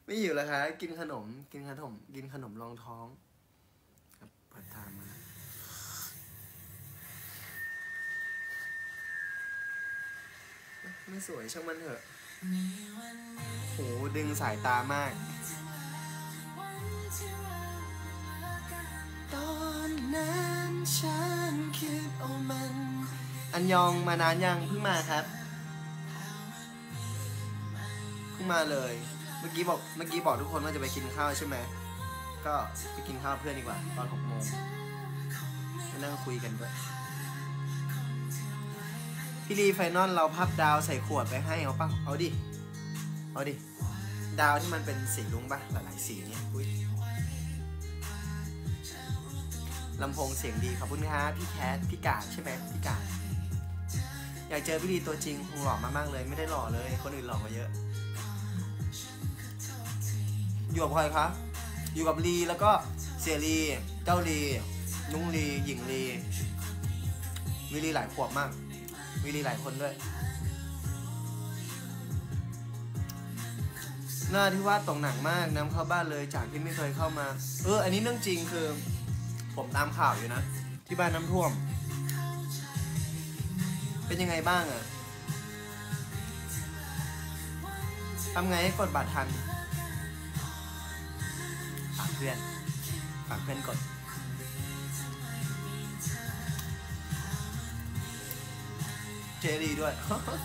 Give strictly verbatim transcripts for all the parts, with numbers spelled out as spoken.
ไม่อยู่แล้วครับกินขนมกินขนมกินขนมรองท้องครับเปิดตามมาไม่สวยช่างมันเถอะโหดึงสายตามากตอนนั้นฉันคิดเอามันอันยองมานานยังเพิ่งมาครับเพิ่งมาเลยเมื่อกี้บอกเมื่อกี้บอกทุกคนว่าจะไปกินข้าวใช่ไหมก็ไปกินข้าวเพื่อนดีกว่าตอนหกโมงไปนั่งคุยกันด้วยพี่ลีไฟนอลเราพับดาวใส่ขวดไปให้เอาป่ะเอาดิเอาดิดาวที่มันเป็นสีลุ้งป่ะหลายๆสีเนี่ยอุ้ยลำโพงเสียงดีขอบคุณครับพี่แคทพี่กาดใช่ไหมพี่กาดอยากเจอพี่ลีตัวจริงคงหล่อมากๆเลยไม่ได้หล่อเลยคนอื่นหล่อกว่าเยอะอยู่กับใครคะอยู่กับลีแล้วก็เสียลีเจ้าลีนุ้งลีหญิงลีมีลีหลายขวบมากมีลีหลายคนด้วยหน้าที่ว่าตกหนักมากน้ำเข้าบ้านเลยจากที่ไม่เคยเข้ามาเอออันนี้เรื่องจริงคือผมตามข่าวอยู่นะที่บ้านน้ำท่วมเป็นยังไงบ้างอะทำไงให้กดบัตรทันฝากเพื่อนฝากเพื่อนกดเจรีด้วย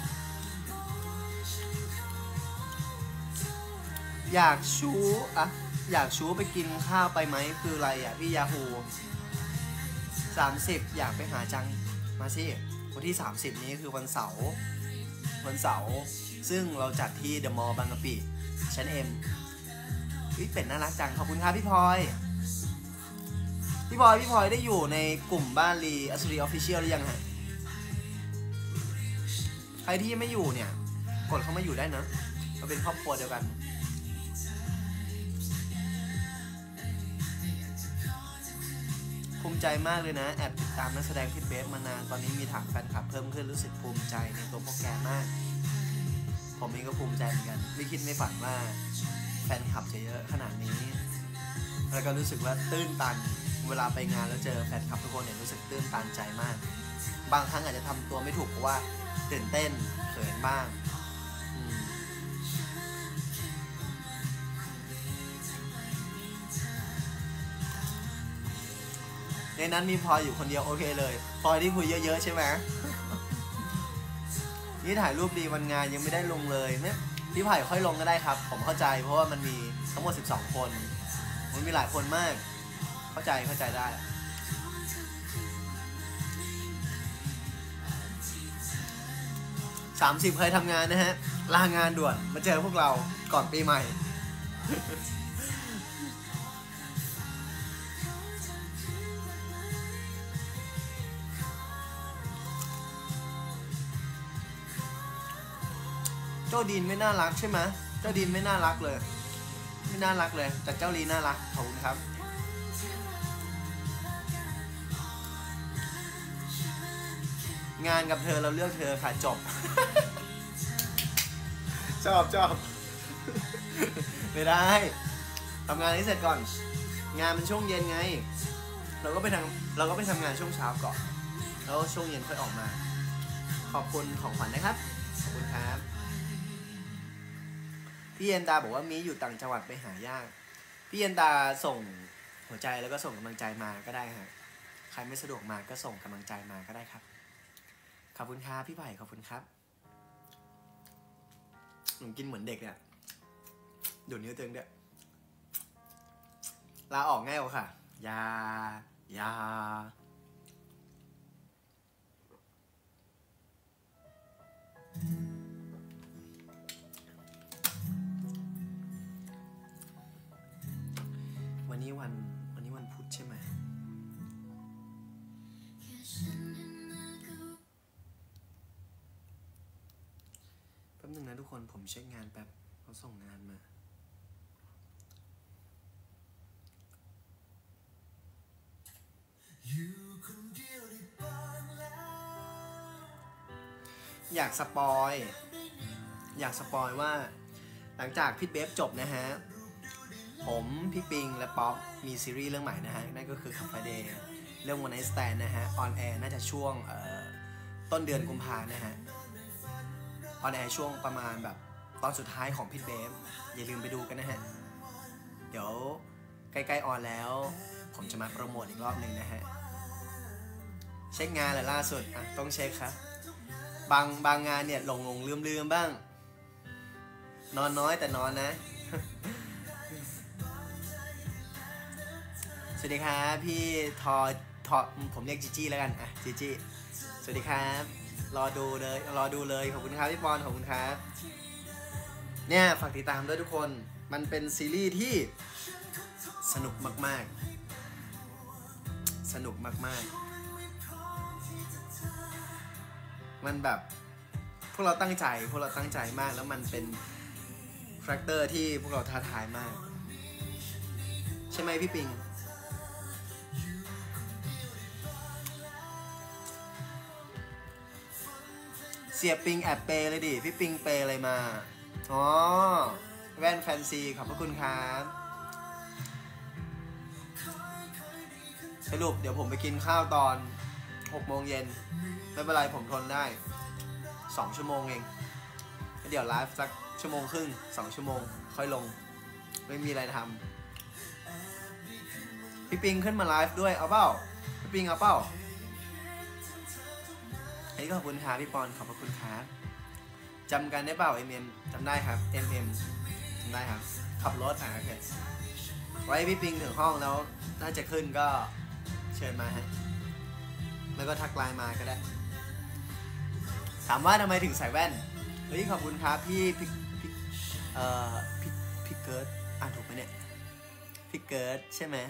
อยากชูอะอยากชูไปกินข้าวไปไหมคืออะไรอะพี่ยาฮูสามสิบอยากไปหาจังมาสิวันที่สามสิบนี้คือวันเสาร์วันเสาร์ซึ่งเราจัดที่เดอะมอลล์บางกะปิชั้นเอ็มวิเป็ดน่ารักจังขอบคุณครับพี่พลอยพี่พลอยพี่พลอยได้อยู่ในกลุ่มบ้านลีอัศรีออฟฟิเชียลหรือยังฮะใครที่ไม่อยู่เนี่ยกดเข้ามาอยู่ได้นะเราเป็นครอบครัวเดียวกันภูมิใจมากเลยนะแอบติดตามนักแสดงพี่เบฟมานานตอนนี้มีฐานแฟนคลับเพิ่มขึ้นรู้สึกภูมิใจในตัวพวกแกมากผมเองก็ภูมิใจเหมือนกันไม่คิดไม่ฝันว่าแฟนคลับจะเยอะขนาดนี้แล้วก็รู้สึกว่าตื้นตันเวลาไปงานแล้วเจอแฟนคลับทุกคนเนี่ยรู้สึกตื้นตันใจมากบางครั้งอาจจะทำตัวไม่ถูกเพราะว่าตื่นเต้นเขินบ้างในนั้นมีพลอยอยู่คนเดียวโอเคเลยพลอยที่คุยเยอะๆใช่ไหมนี่ถ่ายรูปดีวันงานยังไม่ได้ลงเลยเนี่ยพี่ไผ่ค่อยลงก็ได้ครับผมเข้าใจเพราะว่ามันมีทั้งหมดสิบสองคนมันมีหลายคนมากเข้าใจเข้าใจได้สามสิบเคยทำงานนะฮะลางานด่วนมาเจอพวกเราก่อนปีใหม่เจ้าดินไม่น่ารักใช่ไหมเจ้าดินไม่น่ารักเลยไม่น่ารักเลยแต่เจ้าลีน่ารักขอบคุณครับงานกับเธอเราเลือกเธอค่ะจบ ชอบชอบไม่ได้ทำงานให้เสร็จก่อนงานมันช่วงเย็นไงเราก็ไปทำเราก็ไปทำงานช่วงเช้าก่อนแล้วช่วงเย็นค่อยออกมาขอบคุณของขวัญนะครับขอบคุณครับพี่เย็นตาบอกว่ามีอยู่ต่างจังหวัดไปหายากพี่เย็นตาส่งหัวใจแล้วก็ส่งกำลังใจมาก็ได้ฮะใครไม่สะดวกมาก็ส่งกำลังใจมาก็ได้ครับขอบคุณครับพี่ไผ่ขอบคุณครับหนูกินเหมือนเด็กเนี่ยดูดนิ้วเตึงด้วยลาออกง่ายกว่าค่ะยายาวันนี้วันวันนี้วันพุธใช่ไหมแป๊บนึงนะทุกคนผมเช็คงานแป๊บเขาส่งงานมาอยากสปอยอยากสปอยว่าหลังจากพี่เบฟจบนะฮะผมพี่ปิงและป๊อปมีซีรีส์เรื่องใหม่นะฮะนั่นก็คือคัฟเดย์เรื่อง One Night Stand นะฮะออนแอร์น่าจะช่วงต้นเดือนกุมภาพันธ์นะฮะออนแอร์ช่วงประมาณแบบตอนสุดท้ายของพี่เบฟอย่าลืมไปดูกันนะฮะเดี๋ยวใกล้ๆออนแล้วผมจะมาโปรโมทอีกรอบหนึ่งนะฮะเช็คงานแหละล่าสุดอ่ะต้องเช็คครับบางบางงานเนี่ยหลงหลงลืมลืมบ้างนอนน้อยแต่นอนนะ สวัสดีครับพี่ทอทอผมเรียกจีจี้แล้วกันอ่ะจีจี้สวัสดีครับรอดูเลยรอดูเลยขอบคุณครับพี่ปอนขอบคุณครับเนี่ยฝากติดตามด้วยทุกคนมันเป็นซีรีส์ที่สนุกมากๆสนุกมากๆมันแบบพวกเราตั้งใจพวกเราตั้งใจมากแล้วมันเป็นคาแรคเตอร์ที่พวกเราท้าทายมากใช่ไหมพี่ปิงเสียปิงแอบเปเลยดิพี่ปิงเปอะไรมาอ๋อแว่นแฟนซีขอบพระคุณครับสรุปเดี๋ยวผมไปกินข้าวตอนหกโมงเย็นไม่เป็นไรผมทนได้สองชั่วโมงเองเดี๋ยวไลฟ์สักชั่วโมงครึ่งสองชั่วโมงค่อยลงไม่มีอะไรทำพี่ปิงขึ้นมาไลฟ์ด้วยเอาเปล่าพี่ปิงเอาเปล่าอันนี้ก็ขอบคุณครับพี่ปอนขอบคุณครับจำกันได้เปล่า เอ็ม เอ็ม จำได้ครับ เอ็ม เอ็ม จำได้ครับขับรถอ่ะโอเคไว้พี่ปิงถึงห้องแล้วน่าจะขึ้นก็เชิญมาฮะแล้วก็ทักไลน์มาก็ได้ถามว่าทำไมถึงใส่แว่นเฮ้ยขอบคุณครับพี่พี่พี่เอ่อพี่พี่เกิร์ดอ่านถูกไหมเนี่ยพี่เกิร์ดใช่ไหม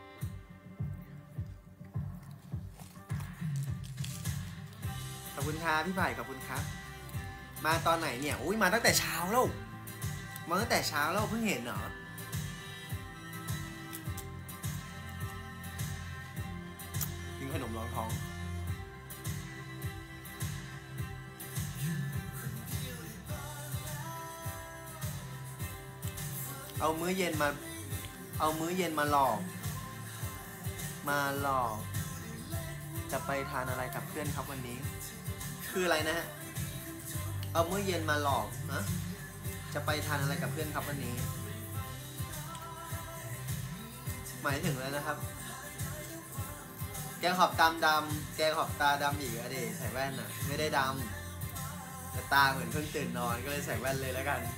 ขอบคุณครับพี่ไผ่ขอบคุณครับมาตอนไหนเนี่ยอุ้ยมาตั้งแต่เช้าแล้วมาตั้งแต่เช้าแล้วเพิ่งเห็นเหรอกินขนมรองท้องเอามื้อเย็นมาเอามื้อเย็นมาหลอกมาหลอกจะไปทานอะไรกับเพื่อนครับวันนี้คืออะไรนะฮะเอามื้อเย็นมาหลอกนะจะไปทานอะไรกับเพื่อนครับวันนี้หมายถึงอะไรนะครับแกขอบตามดำแกขอบตาดำอีกอะดิใส่แว่นอะไม่ได้ดำแต่ตาเหมือนเพิ่งตื่นนอนก็เลยใส่แว่นเลยแล้วกัน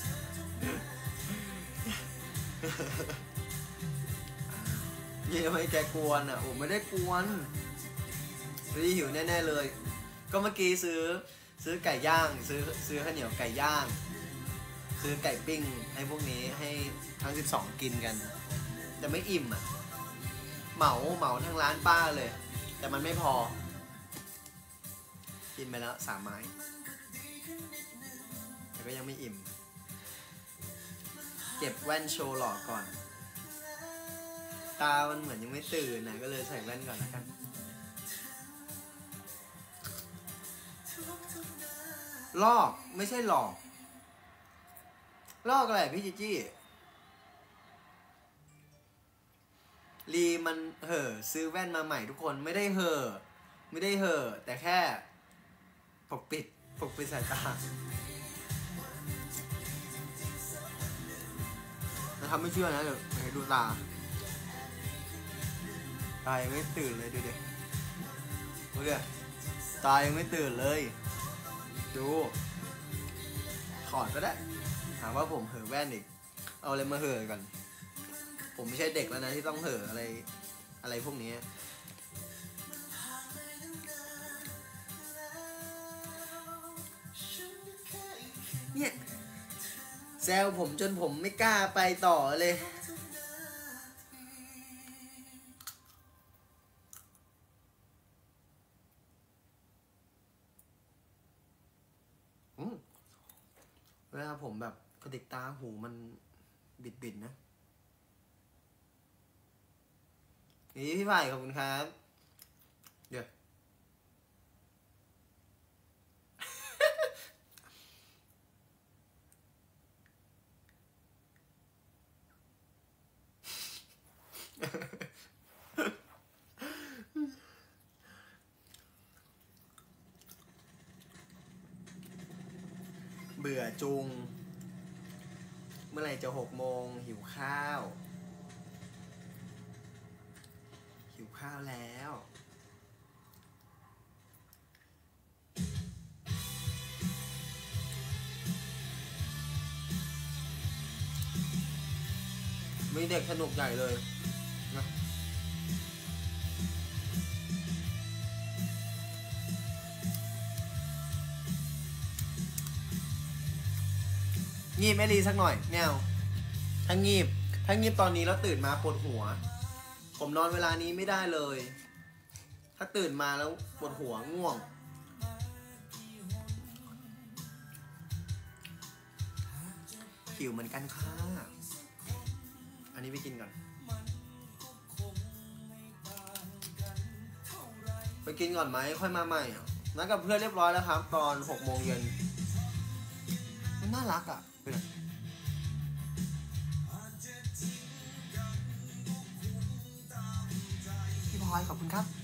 นี่ทำไมแกกวนอ่ะผมไม่ได้กวนรีหิวแน่ๆเลยก็เมื่อกี้ซื้อซื้อไก่ย่างซื้อซื้อข้าวเหนียวไก่ย่างซื้อไก่ปิ้งให้พวกนี้ให้ทั้งสิบสองกินกันแต่ไม่อิ่มอ่ะเหมาเหมาทั้งร้านป้าเลยแต่มันไม่พอกินไปแล้วสามไม้แต่ก็ยังไม่อิ่มเก็บแว่นโชว์หลอกก่อนตามันเหมือนยังไม่ตื่นนะก็เลยใส่แว่นก่อนแล้วกันลอกไม่ใช่หลอกลอกอะไรพี่จิจี้ลีมันเห่อซื้อแว่นมาใหม่ทุกคนไม่ได้เห่อไม่ได้เห่อแต่แค่ปกปิดปกปิดสายตาแต่ทำไม่เชื่อนะเดี๋ยวให้ดูตาตายังไม่ตื่นเลยดูดิดูดิตายังไม่ตื่นเลยดูขอดก็ได้ถามว่าผมเห่อแว่นอีกเอาอะไรมาเห่อกันผมไม่ใช่เด็กแล้วนะที่ต้องเห่ออะไรอะไรพวกนี้เนี่ยแซวผมจนผมไม่กล้าไปต่อเลยเวลาผมแบบกระดิกตาหูมันบิดๆนะนี่พี่ไผ่ขอบคุณครับเดี๋ยวเบื่อจุงเมื่อไหร่จะหกโมงหิวข้าวหิวข้าวแล้วมีเด็กสนุกใหญ่เลยนะงีบไม่ดีสักหน่อยแนวถ้างีบถ้างีบตอนนี้แล้วตื่นมาปวดหัวผมนอนเวลานี้ไม่ได้เลยถ้าตื่นมาแล้วปวดหัวง่วงหิวเหมือนกันค่ะอันนี้ไปกินก่อนไปกินก่อนไหมค่อยมาใหม่นัดกับเพื่อนเรียบร้อยแล้วครับตอนหกโมงเย็นมันน่ารักอ่ะพี่พลอยขอบคุณครับ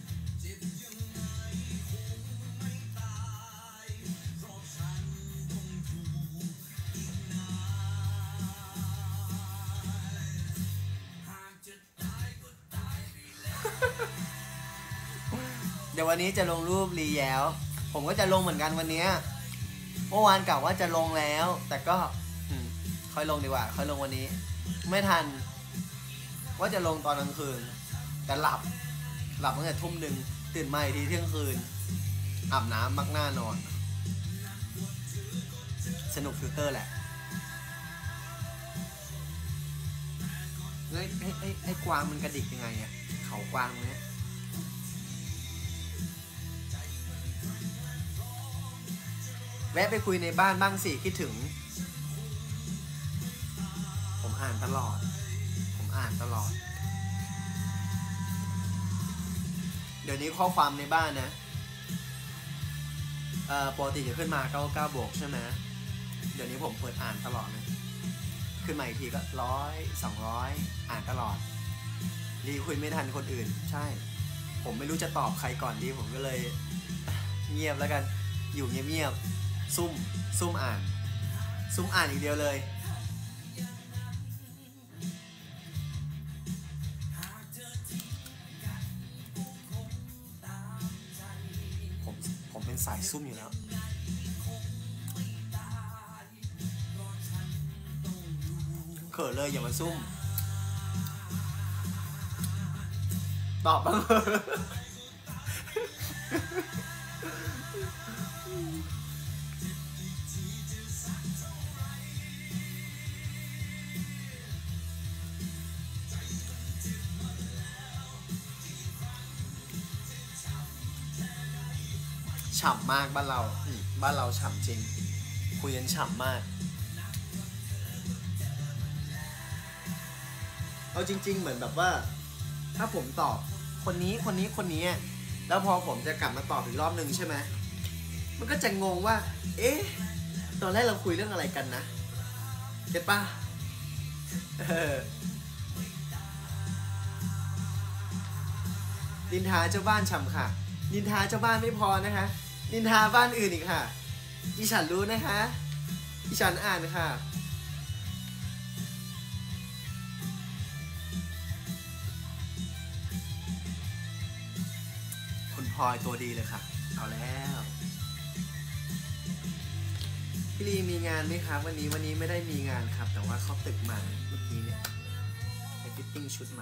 เดี๋ยววันนี้จะลงรูปรีแย้วผมก็จะลงเหมือนกันวันนี้เมื่อวานกะว่าจะลงแล้วแต่ก็ค่อยลงดีกว่าค่อยลงวันนี้ไม่ทันว่าจะลงตอนกลางคืนแต่หลับหลับตั้งแต่ทุ่มหนึ่งตื่นมาอีกทีเที่ยงคืนอาบน้ำมักหน้านอนสนุกฟิลเตอร์แหละแล้วให้ให้ให้กวางมันกระดิกยังไงอะเขากวางเนี้ยแวะไปคุยในบ้านบ้างสิคิดถึงผมอ่านตลอดผมอ่านตลอดเดี๋ยวนี้ข้อความในบ้านนะเอ่อปกติจะขึ้นมาเก้าสิบเก้าบวกใช่ไหมเดี๋ยวนี้ผมเปิดอ่านตลอดเลยขึ้นมาอีกทีก็ร้อยสองร้อยอ่านตลอดรีคุยไม่ทันคนอื่นใช่ผมไม่รู้จะตอบใครก่อนดีผมก็เลยเงียบแล้วกันอยู่เงียบๆซุ่มซุ่มอ่านซุ่มอ่านอย่างเดียวเลยผมผมเป็นสายซุ่มอยู่แล้วเขินเลยอย่ามาซุ่มตอบบ้างฉ่ำมากบ้านเราบ้านเราฉ่ำจริงคุยกันฉ่ำมากเอาจริงๆเหมือนแบบว่าถ้าผมตอบคนนี้คนนี้คนนี้แล้วพอผมจะกลับมาตอบอีกรอบนึงใช่ไหมมันก็จะงงว่าเอ๊ะตอนแรกเราคุยเรื่องอะไรกันนะเก็ตป่ะนินทาเจ้าบ้านฉ่ำค่ะนินทาเจ้าบ้านไม่พอนะคะนินทาบ้านอื่นอีกค่ะดิฉันรู้นะคะดิฉันอ่านค่ะคุณพลอยตัวดีเลยค่ะเอาแล้วพี่ลีมีงานไหมครับวันนี้วันนี้ไม่ได้มีงานครับแต่ว่าเขาตึกมาเมื่อกี้เนี่ยไปฟิตติ้งชุดมา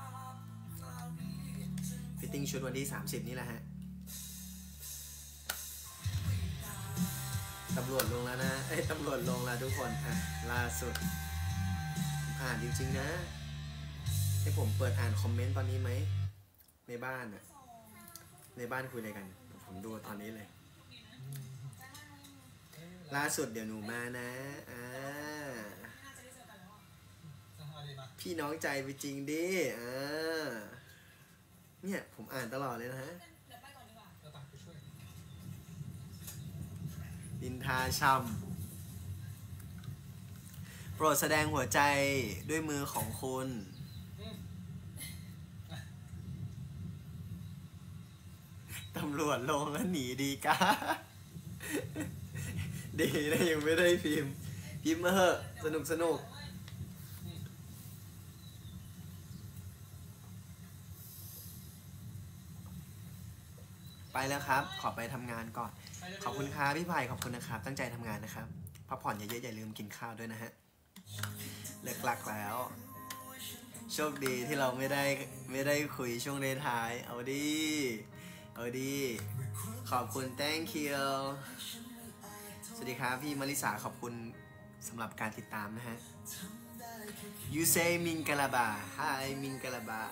ฟิตติ้งชุดวันที่สามสิบนี่แหละฮะตำรวจลงแล้วนะเอ้ยตำรวจลงแล้วทุกคนอ่ะล่าสุดอ่านจริงๆนะให้ผมเปิดอ่านคอมเมนต์ตอนนี้ไหมในบ้านอ่ะในบ้านคุยอะไรกันผมดูตอนนี้เลยล่าสุดเดี๋ยวหนูมานะอ่าพี่น้องใจไปจริงดิอ่าเนี่ยผมอ่านตลอดเลยนะฮะดินทาช่ำโปรดแสดงหัวใจด้วยมือของคุณำรวจลงแล้วหนีดีกาดีนะยังไม่ได้พิมพ์พิมพ์มาเหอะสนุกสนุกไปแล้วครับขอไปทำงานก่อนขอบคุณครับพี่ไผ่ขอบคุณนะครับตั้งใจทำงานนะครับพักผ่อนเยอะๆอย่าลืมกินข้าวด้วยนะฮะเลิกลักแล้วโชคดีที่เราไม่ได้ไม่ได้คุยช่วงท้ายเอาดีเอาดีขอบคุณ thank you สวัสดีครับพี่มาริสาขอบคุณสำหรับการติดตามนะฮะ you say มิงกะลาบา hi มิงกะลาบา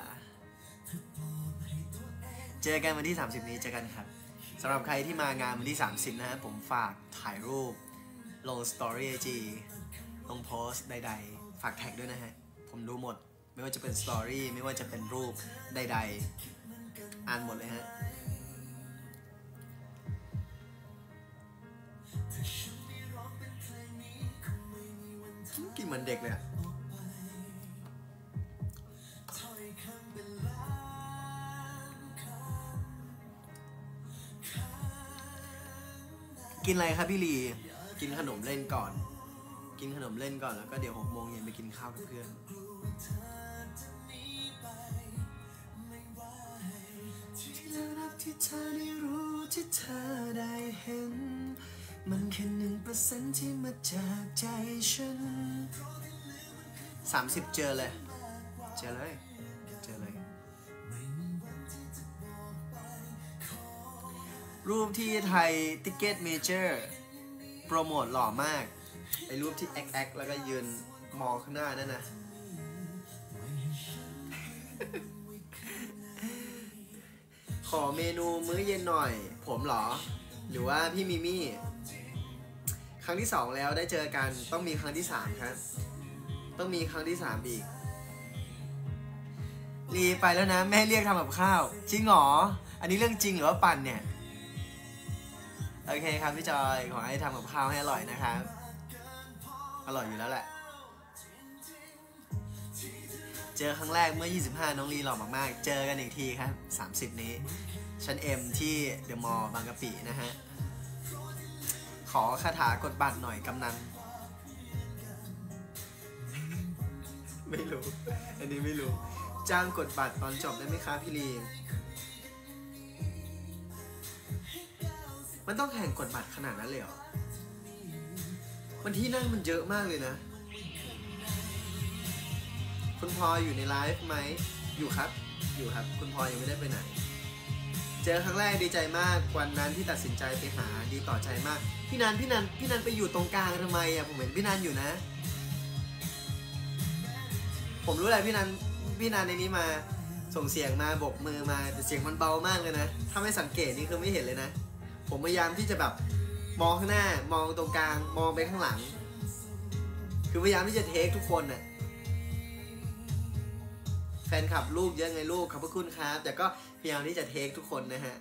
เจอกันวันที่สามสิบนี้เจอกันครับสำหรับใครที่มางานวันที่สามสิบนะฮะผมฝากถ่ายรูปลงสตอรี่ไอจีลงโพสต์ใดๆฝากแท็กด้วยนะฮะผมดูหมดไม่ว่าจะเป็นสตอรี่ไม่ว่าจะเป็นรูปใดๆอ่านหมดเลยฮะกินเหมือนเด็กเลยอะกินอะไรครับพี่ลีกินขนมเล่นก่อนกินขนมเล่นก่อนแล้วก็เดี๋ยวหกโมงเย็นไปกินข้าวกับเพื่อนที่เธอได้รู้ที่เธอได้เห็นมันแค่หนึ่งเปอร์เซ็นต์ที่มาจากใจฉันสามสิบเจอเลยเจอเลยเจอเลยรูปที่ไทยติ๊กเก็ตเมเจอร์โปรโมทหล่อมากไอ้รูปที่แอ๊กแอ๊กแล้วก็ยืนมองข้างหน้านั่นนะขอเมนูมื้อเย็นหน่อยผมเหรอหรือว่าพี่มิมี่ครั้งที่สองแล้วได้เจอกันต้องมีครั้งที่สามครับต้องมีครั้งที่สามอีกรีไปแล้วนะแม่เรียกทำกับข้าวจริงหรออันนี้เรื่องจริงหรือว่าปั่นเนี่ยโอเคครับพี่จอยขอให้ทำกับข้าวให้อร่อยนะครับอร่อยอยู่แล้วแหละเจอครั้งแรกเมื่อยี่สิบห้าน้องลีหล่อมากๆเจอกันอีกทีครับสามสิบนี้ชั้น M ที่เดอะมอลล์บางกะปินะฮะขอคาถากดบัตรหน่อยกำนันไม่รู้อันนี้ไม่รู้จ้างกดบัตรตอนจบได้ไหมคะพี่ลีมันต้องแข่งกดบัตรขนาดนั้นเลยเหรอมันที่นั่งมันเยอะมากเลยนะคุณพลอยอยู่ในไลฟ์ไหมอยู่ครับอยู่ครับคุณพลอยยังไม่ได้ไปไหนเจอครั้งแรกดีใจมากวันนั้นที่ตัดสินใจไปหาดีต่อใจมากพี่นันพี่นันพี่นันไปอยู่ตรงกลางทำไมอ่ะผมเห็นพี่นันอยู่นะผมรู้แหละพี่นันพี่นันในนี้มาส่งเสียงมาโบกมือมาแต่เสียงมันเบามากเลยนะถ้าไม่สังเกตนี่คือไม่เห็นเลยนะผมพยายามที่จะแบบมองข้างหน้ามองตรงกลางมองไปข้างหลังคือพยายามที่จะเทคทุกคนน่ะแฟนคลับลูกเยอะไงลูกขอบพระคุณครับแต่ก็พยายามที่จะเทคทุกคนนะฮะ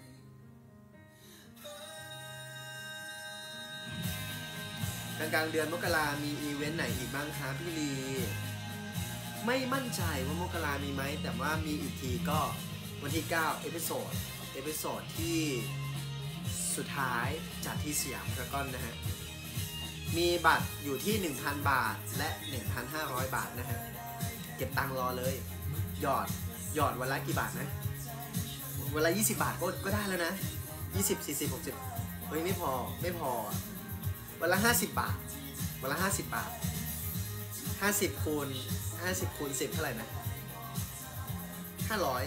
กลางกลางเดือนมกรามีอีเวนต์ไหนอีกบ้างครับพี่ลีไม่มั่นใจว่ามกรามีไหมแต่ว่ามีอีกทีก็วันที่เก้าเอพิโซดเอพิโซดที่สุดท้ายจากที่สยามพารากอนนะฮะมีบัตรอยู่ที่ หนึ่งพัน บาทและ หนึ่งพันห้าร้อย บาทนะฮะเก็บตังค์รอเลยหยอดหยอดวันละกี่บาทนะวันละยี่สิบบาทก็ก็ได้แล้วนะยี่สิบ สี่สิบ หกสิบเฮ้ยไม่พอไม่พอวันละห้าสิบบาทวันละห้าสิบบาทห้าสิบคูณห้าสิบคูณสิบเท่าไหร่นะห้าร้อย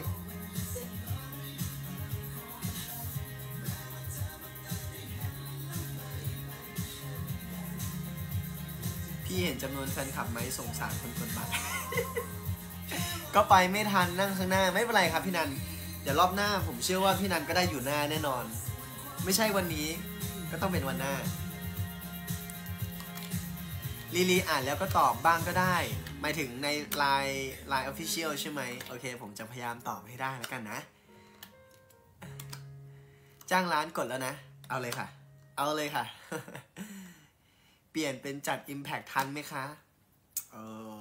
พี่เห็นจำนวนแฟนคลับไหมสงสารคนกดบัตร ก็ไปไม่ทันนั่งข้างหน้าไม่เป็นไรครับพี่นันเดี๋ยวรอบหน้าผมเชื่อว่าพี่นันก็ได้อยู่หน้าแน่นอนไม่ใช่วันนี้ก็ต้องเป็นวันหน้าลีลีอ่านแล้วก็ตอบบ้างก็ได้หมายถึงในไลน์ไลน์ Official ใช่ไหมโอเคผมจะพยายามตอบให้ได้แล้วกันนะจ้างร้านกดแล้วนะเอาเลยค่ะเอาเลยค่ะ เปลี่ยนเป็นจัด Impact ทันไหมคะเออ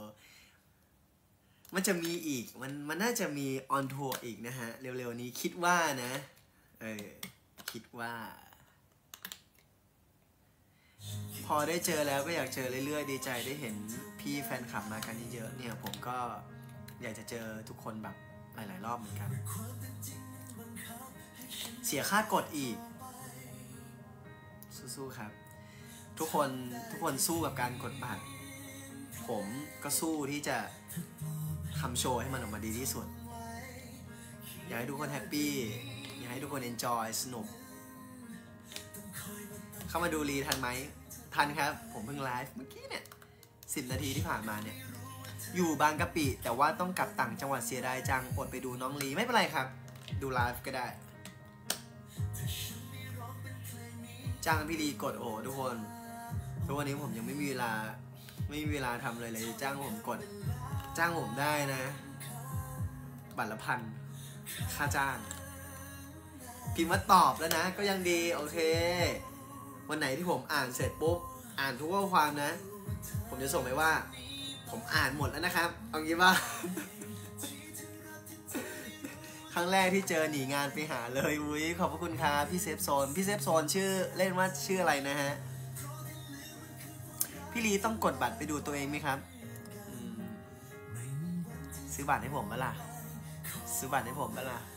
มันจะมีอีกมันมันน่าจะมีออนทัวร์อีกนะฮะเร็วๆนี้คิดว่านะเออคิดว่าพอได้เจอแล้วก็อยากเจอเรื่อยๆดีใจได้เห็นพี่แฟนคลับมากันเยอะๆเนี่ยผมก็อยากจะเจอทุกคนแบบหลายๆรอบเหมือนกันเสียค่ากดอีกสู้ๆครับทุกคนทุกคนสู้กับการกดบัตรผมก็สู้ที่จะทำโชว์ให้มันออกมาดีที่สุดอยากให้ทุกคนแฮปปี้อยากให้ทุกคนเอนจอยสนุกเข้ามาดูรีทันไหมทันครับผมเพิ่งไลฟ์เมื่อกี้เนี่ยสิบนาทีที่ผ่านมาเนี่ยอยู่บางกะปิแต่ว่าต้องกลับต่างจังหวัดเสียดายจังอดไปดูน้องลีไม่เป็นไรครับดูไลฟ์ก็ได้จ้างพี่ลีกดโอ้ทุกคนทุกวันนี้ผมยังไม่มีเวลาไม่มีเวลาทำเลยเลยจ้างผมกดจ้างผมได้นะบัตรละพันค่าจ้างพิมพ์ว่าตอบแล้วนะก็ยังดีโอเควันไหนที่ผมอ่านเสร็จปุ๊บอ่านทุกข้อความนะผมจะส่งไปว่าผมอ่านหมดแล้วนะครับเอางี้ว่า ครั้งแรกที่เจอหนีงานไปหาเลยอุ้ยขอบพระคุณครับพี่เซฟโซนพี่เซฟโซนชื่อเล่นว่าชื่ออะไรนะฮะพี่ลีต้องกดบัตรไปดูตัวเองไหมครับซื้อบัตรให้ผมบ้าล่ะซื้อบัตรให้ผมบ้าล่ะ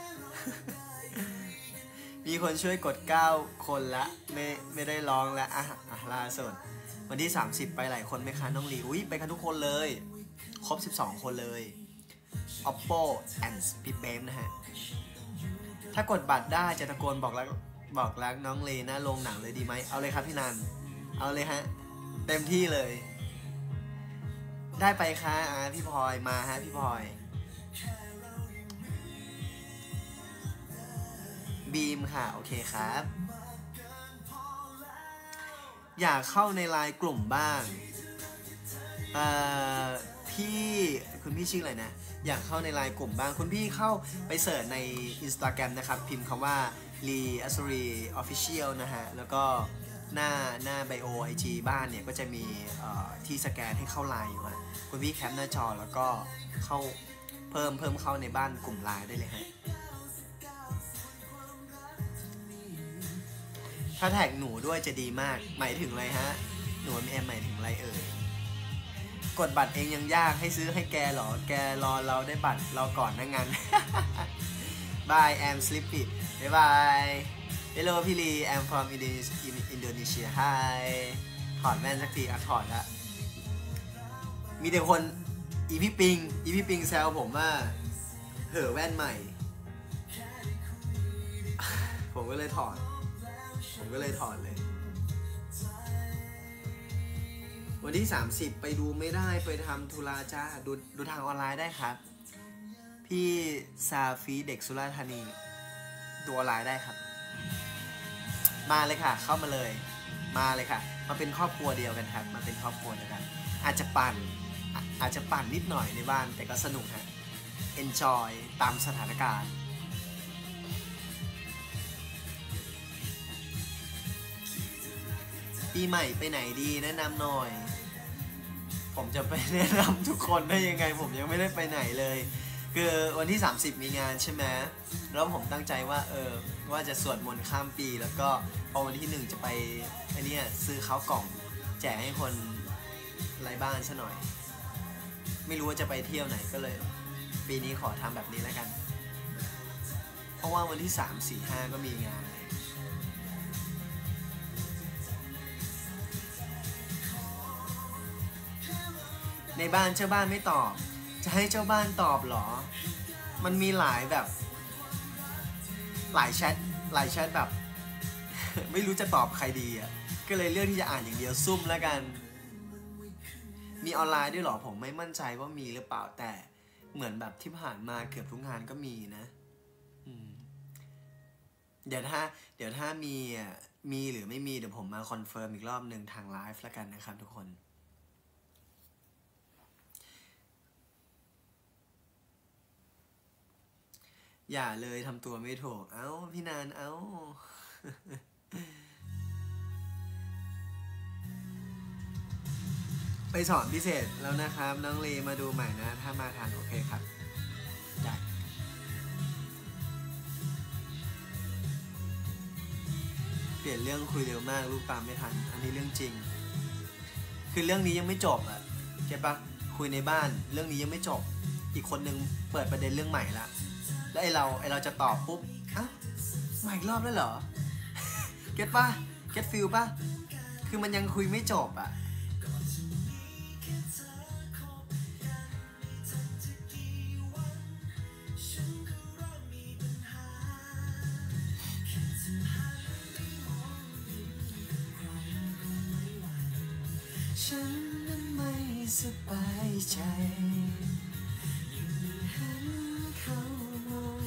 มีคนช่วยกดเก้าคนละไม่ไม่ได้ร้องแล้วอ่ะอ่ะล่าสุดวันที่สามสิบไปหลายคนไหมคะน้องลีอุ้ยไปกันทุกคนเลยครบสิบสองคนเลย oppo and พี่เปมนะฮะถ้ากดบัตรได้จะตะโกนบอกรักบอกรักน้องลีนะลงหนังเลยดีไหมเอาเลยครับพี่นันเอาเลยฮะเต็มที่เลยได้ไปค่ะอ่ะพี่พลอยมาฮะพี่พลอยบีมค่ะโอเคครับอยากเข้าในไลน์กลุ่มบ้างพี่คุณพี่ชื่ออะไรนะอยากเข้าในไลน์กลุ่มบ้างคุณพี่เข้าไปเสิร์ชใน Instagram นะครับพิมพ์คำว่า Lee Asuri Official นะฮะแล้วก็หน้าหน้าไบโอ ไอ จี บ้านเนี่ยก็จะมีที่สแกนให้เข้าไลน์อยู่ฮะคุณพี่แคปหน้าจอแล้วก็เข้าเพิ่มเพิ่มเข้าในบ้านกลุ่มไลน์ได้เลยฮะถ้าแท็กหนูด้วยจะดีมากหมายถึงอะไรฮะหนูแอมหมายถึงอะไรเอ่ยกดบัตรเองยังยากให้ซื้อให้แกหรอแกรอเราได้บัตรเราก่อนนะงั้น Bye I'm sleepy Bye bye Hello พี่ลี I'm from Indonesia Hi ถอดแว่นสักทีอ่ะถอดละมีแต่คนอีพี่ปิงอีพี่ปิงแซวผมว่าเห่อแว่นใหม่ ผมก็เลยถอดผมก็เลยถอดเลยวันที่สามสิบไปดูไม่ได้ไปทำธุระจ้าดูดูทางออนไลน์ได้ครับพี่ซาฟีเด็กสุราษฎร์ธานีดูออนไลน์ได้ครับมาเลยค่ะเข้ามาเลยมาเลยค่ะมาเป็นครอบครัวเดียวกันครับมาเป็นครอบครัวเดียวกันอาจจะปั่นอาจจะปั่นนิดหน่อยในบ้านแต่ก็สนุกฮะ enjoy ตามสถานการณ์ปีใหม่ไปไหนดีแนะนำหน่อยผมจะไปแนะนำทุกคนได้ยังไงผมยังไม่ได้ไปไหนเลยคือวันที่สามสิบมีงานใช่ไหมแล้วผมตั้งใจว่าเออว่าจะสวดมนต์ข้ามปีแล้วก็พอวันที่หนึ่งจะไปไอ้นี่ซื้อข้าวกล่องแจกให้คนไร้บ้านซะหน่อยไม่รู้ว่าจะไปเที่ยวไหนก็เลยปีนี้ขอทำแบบนี้แล้วกันเพราะว่าวันที่สาม สี่ ห้าก็มีงานในบ้านเจ้าบ้านไม่ตอบจะให้เจ้าบ้านตอบหรอมันมีหลายแบบหลายแชทหลายแชทแบบ ไม่รู้จะตอบใครดีอ่ะก็เลยเลือกที่จะอ่านอย่างเดียวซุ่มแล้วกันมีออนไลน์ด้วยหรอผมไม่มั่นใจว่ามีหรือเปล่าแต่เหมือนแบบที่ผ่านมาเกือบทุกงานก็มีนะเดี๋ยวถ้าเดี๋ยวถ้ามีมีหรือไม่มีเดี๋ยวผมมาคอนเฟิร์มอีกรอบหนึ่งทางไลฟ์แล้วกันนะครับทุกคนอย่าเลยทำตัวไม่ถูกเอ้าพี่นานเอ้า ไปสอนพิเศษแล้วนะครับน้องเลมาดูใหม่นะถ้ามาทันโอเคครับได้ลี่ยนเรื่องคุยเร็วมากลูกตามไม่ทันอันนี้เรื่องจริงคือเรื่องนี้ยังไม่จบอ่ะเก็ตปะคุยในบ้านเรื่องนี้ยังไม่จบอีกคนนึงเปิดประเด็นเรื่องใหม่ละแล้วไอเราไอเราจะตอบปุ๊บอ้าวใหม่อีกรอบแล้วเหรอ เก็ตปะเก็ตฟิลปะคือมันยังคุยไม่จบอ่ะฉันนั้นไม่สบายใจเห็นเขามอง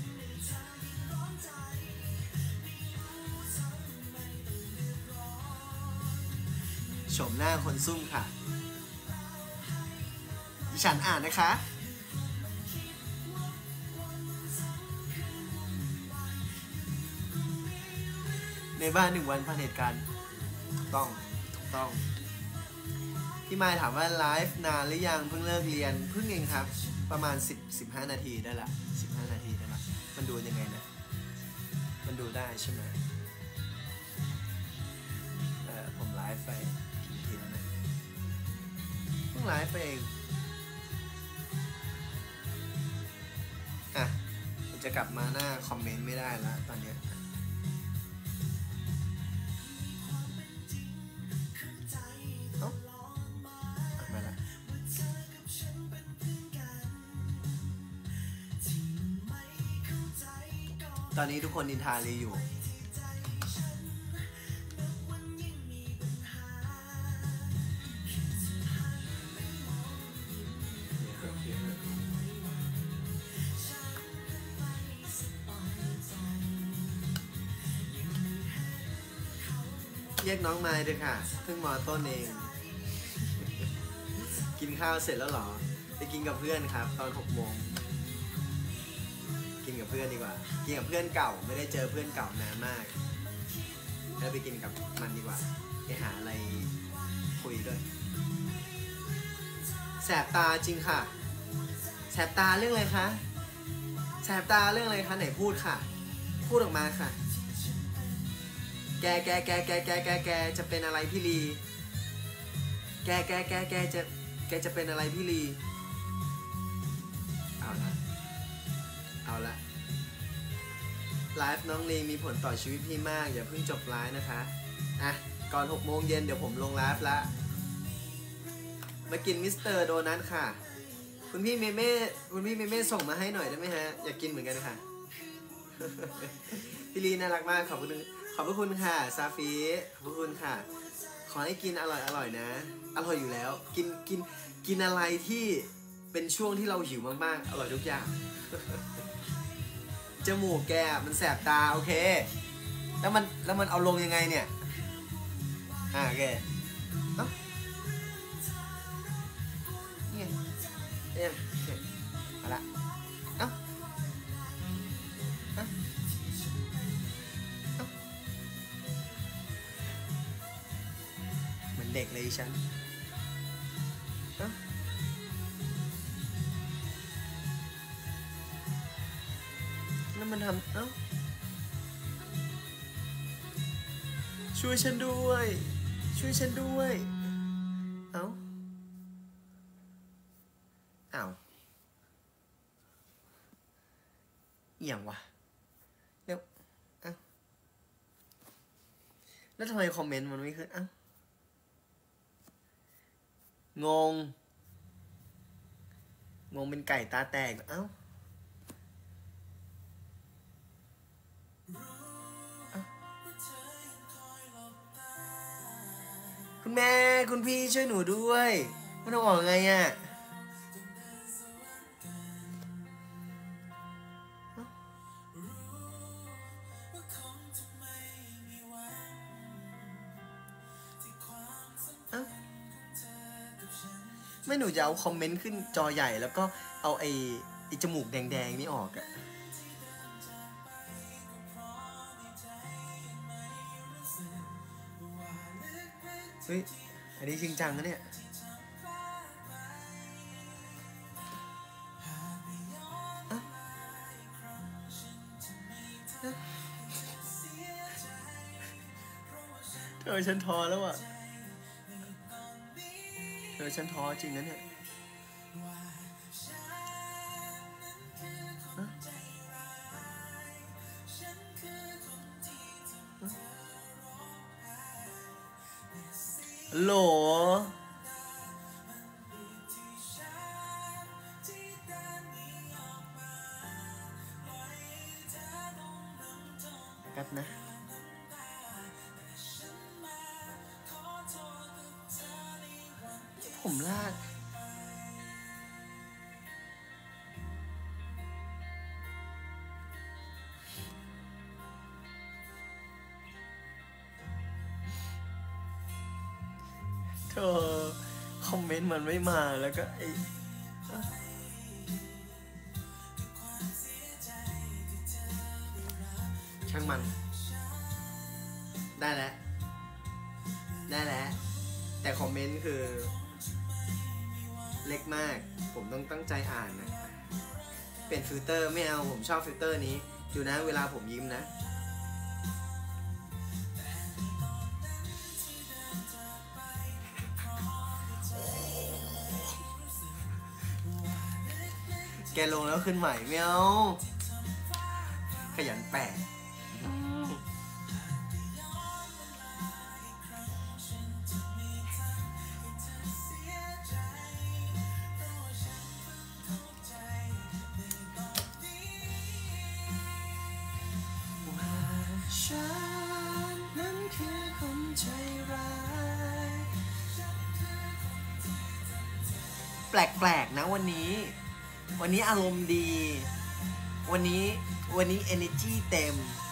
ชมหน้าคนซุ่มค่ะดิฉันอ่านนะคะในบ้านหนึ่งวันผ่านเหตุการณ์ถูกต้องถูกต้องพี่มายถามว่าไลฟ์นานหรือยังเพิ่งเลิกเรียนเพิ่งเองครับประมาณสิบ สิบห้านาทีได้ละสิบห้านาทีได้ละมันดูยังไงนะมันดูได้ใช่ไหมเออผมไลฟ์ไปกี่ทีแล้วนะเพิ่งไลฟ์ไปเองอ่ะผมจะกลับมาหน้าคอมเมนต์ไม่ได้แล้วตอนนี้ตอนนี้ทุกคนนินทาลีอยู่เรียกน้องไม้ด้วยค่ะเพิ่งมอต้นเองกินข้าวเสร็จแล้วหรอไปกินกับเพื่อนครับตอนหกโมงกินกับเพื่อนดีกว่ากินกับเพื่อนเก่าไม่ได้เจอเพื่อนเก่านานมากแล้วไปกินกับมันดีกว่าไปหาอะไรคุยด้วยแสบตาจริงค่ะแสบตาเรื่องอะไรคะแสบตาเรื่องอะไรคะไหนพูดค่ะพูดออกมาค่ะแกแกแกแกแกแกแกจะเป็นอะไรพี่ลีแกแกแกแกจะแกจะเป็นอะไรพี่ลีเอาละเอาละไลฟ์น้องลีมีผลต่อชีวิตพี่มากอย่าเพิ่งจบไลฟ์นะคะอ่ะก่อนหกโมงเย็นเดี๋ยวผมลงไลฟ์ละมากินมิสเตอร์โดนัทค่ะคุณพี่เมเม่คุณพี่เมเม่ส่งมาให้หน่อยได้ไหมฮะอยากกินเหมือนกันค่ะ พี่ลีน่ารักมากขอบคุณขอบพระคุณค่ะซาฟีขอบพระคุณค่ะขอให้กินอร่อยอร่อยนะอร่อยอยู่แล้วกินกินกินอะไรที่เป็นช่วงที่เราหิวมากๆอร่อยทุกอย่าง จมูกแกมันแสบตาโอเคแล้วมันแล้วมันเอาลงยังไงเนี่ยอ่าโอเคเอ้าเนี่ยเนี่ยเอาละเอ้าเอ้าเอ้าเหมือนเด็กเลยฉันเอ้าแล้วมันทำเอ้าช่วยฉันด้วยช่วยฉันด้วยเอ้าอ้าวเอี่ยงวะเดี๋ยวเอ้าแล้วทำไมคอมเมนต์มันไม่ขึ้นเอ้างงงงเป็นไก่ตาแตกเอ้าคุณแม่คุณพี่ช่วยหนูด้วยมันต้องออกไงอ่ะไม่หนูจะเอาคอมเมนต์ขึ้นจอใหญ่แล้วก็เอาไอ้ไอ้จมูกแดงๆนี่ออกอะเฮ้ยอันนี้จริงจังนะเนี่ยอฉันท้อแล้วอ่ะเออฉันท้อจริงนะเนี่ยโหลกัดนะผมลากเธอคอมเมนต์มันไม่มาแล้วก็ไอ้ช่างมันได้แล้วได้แล้วแต่คอมเมนต์คือเล็กมากผมต้องตั้งใจอ่านนะเปลี่ยนฟิลเตอร์ไม่เอาผมชอบฟิลเตอร์นี้ดูนะเวลาผมยิ้มนะแกลงแล้วขึ้นใหม่ไม่เอาขยันแปะฉันนั้นคือคนใจร้ายแปลกๆนะวันนี้วันนี้อารมณ์ดีวันนี้วันนี้ energy เต็ม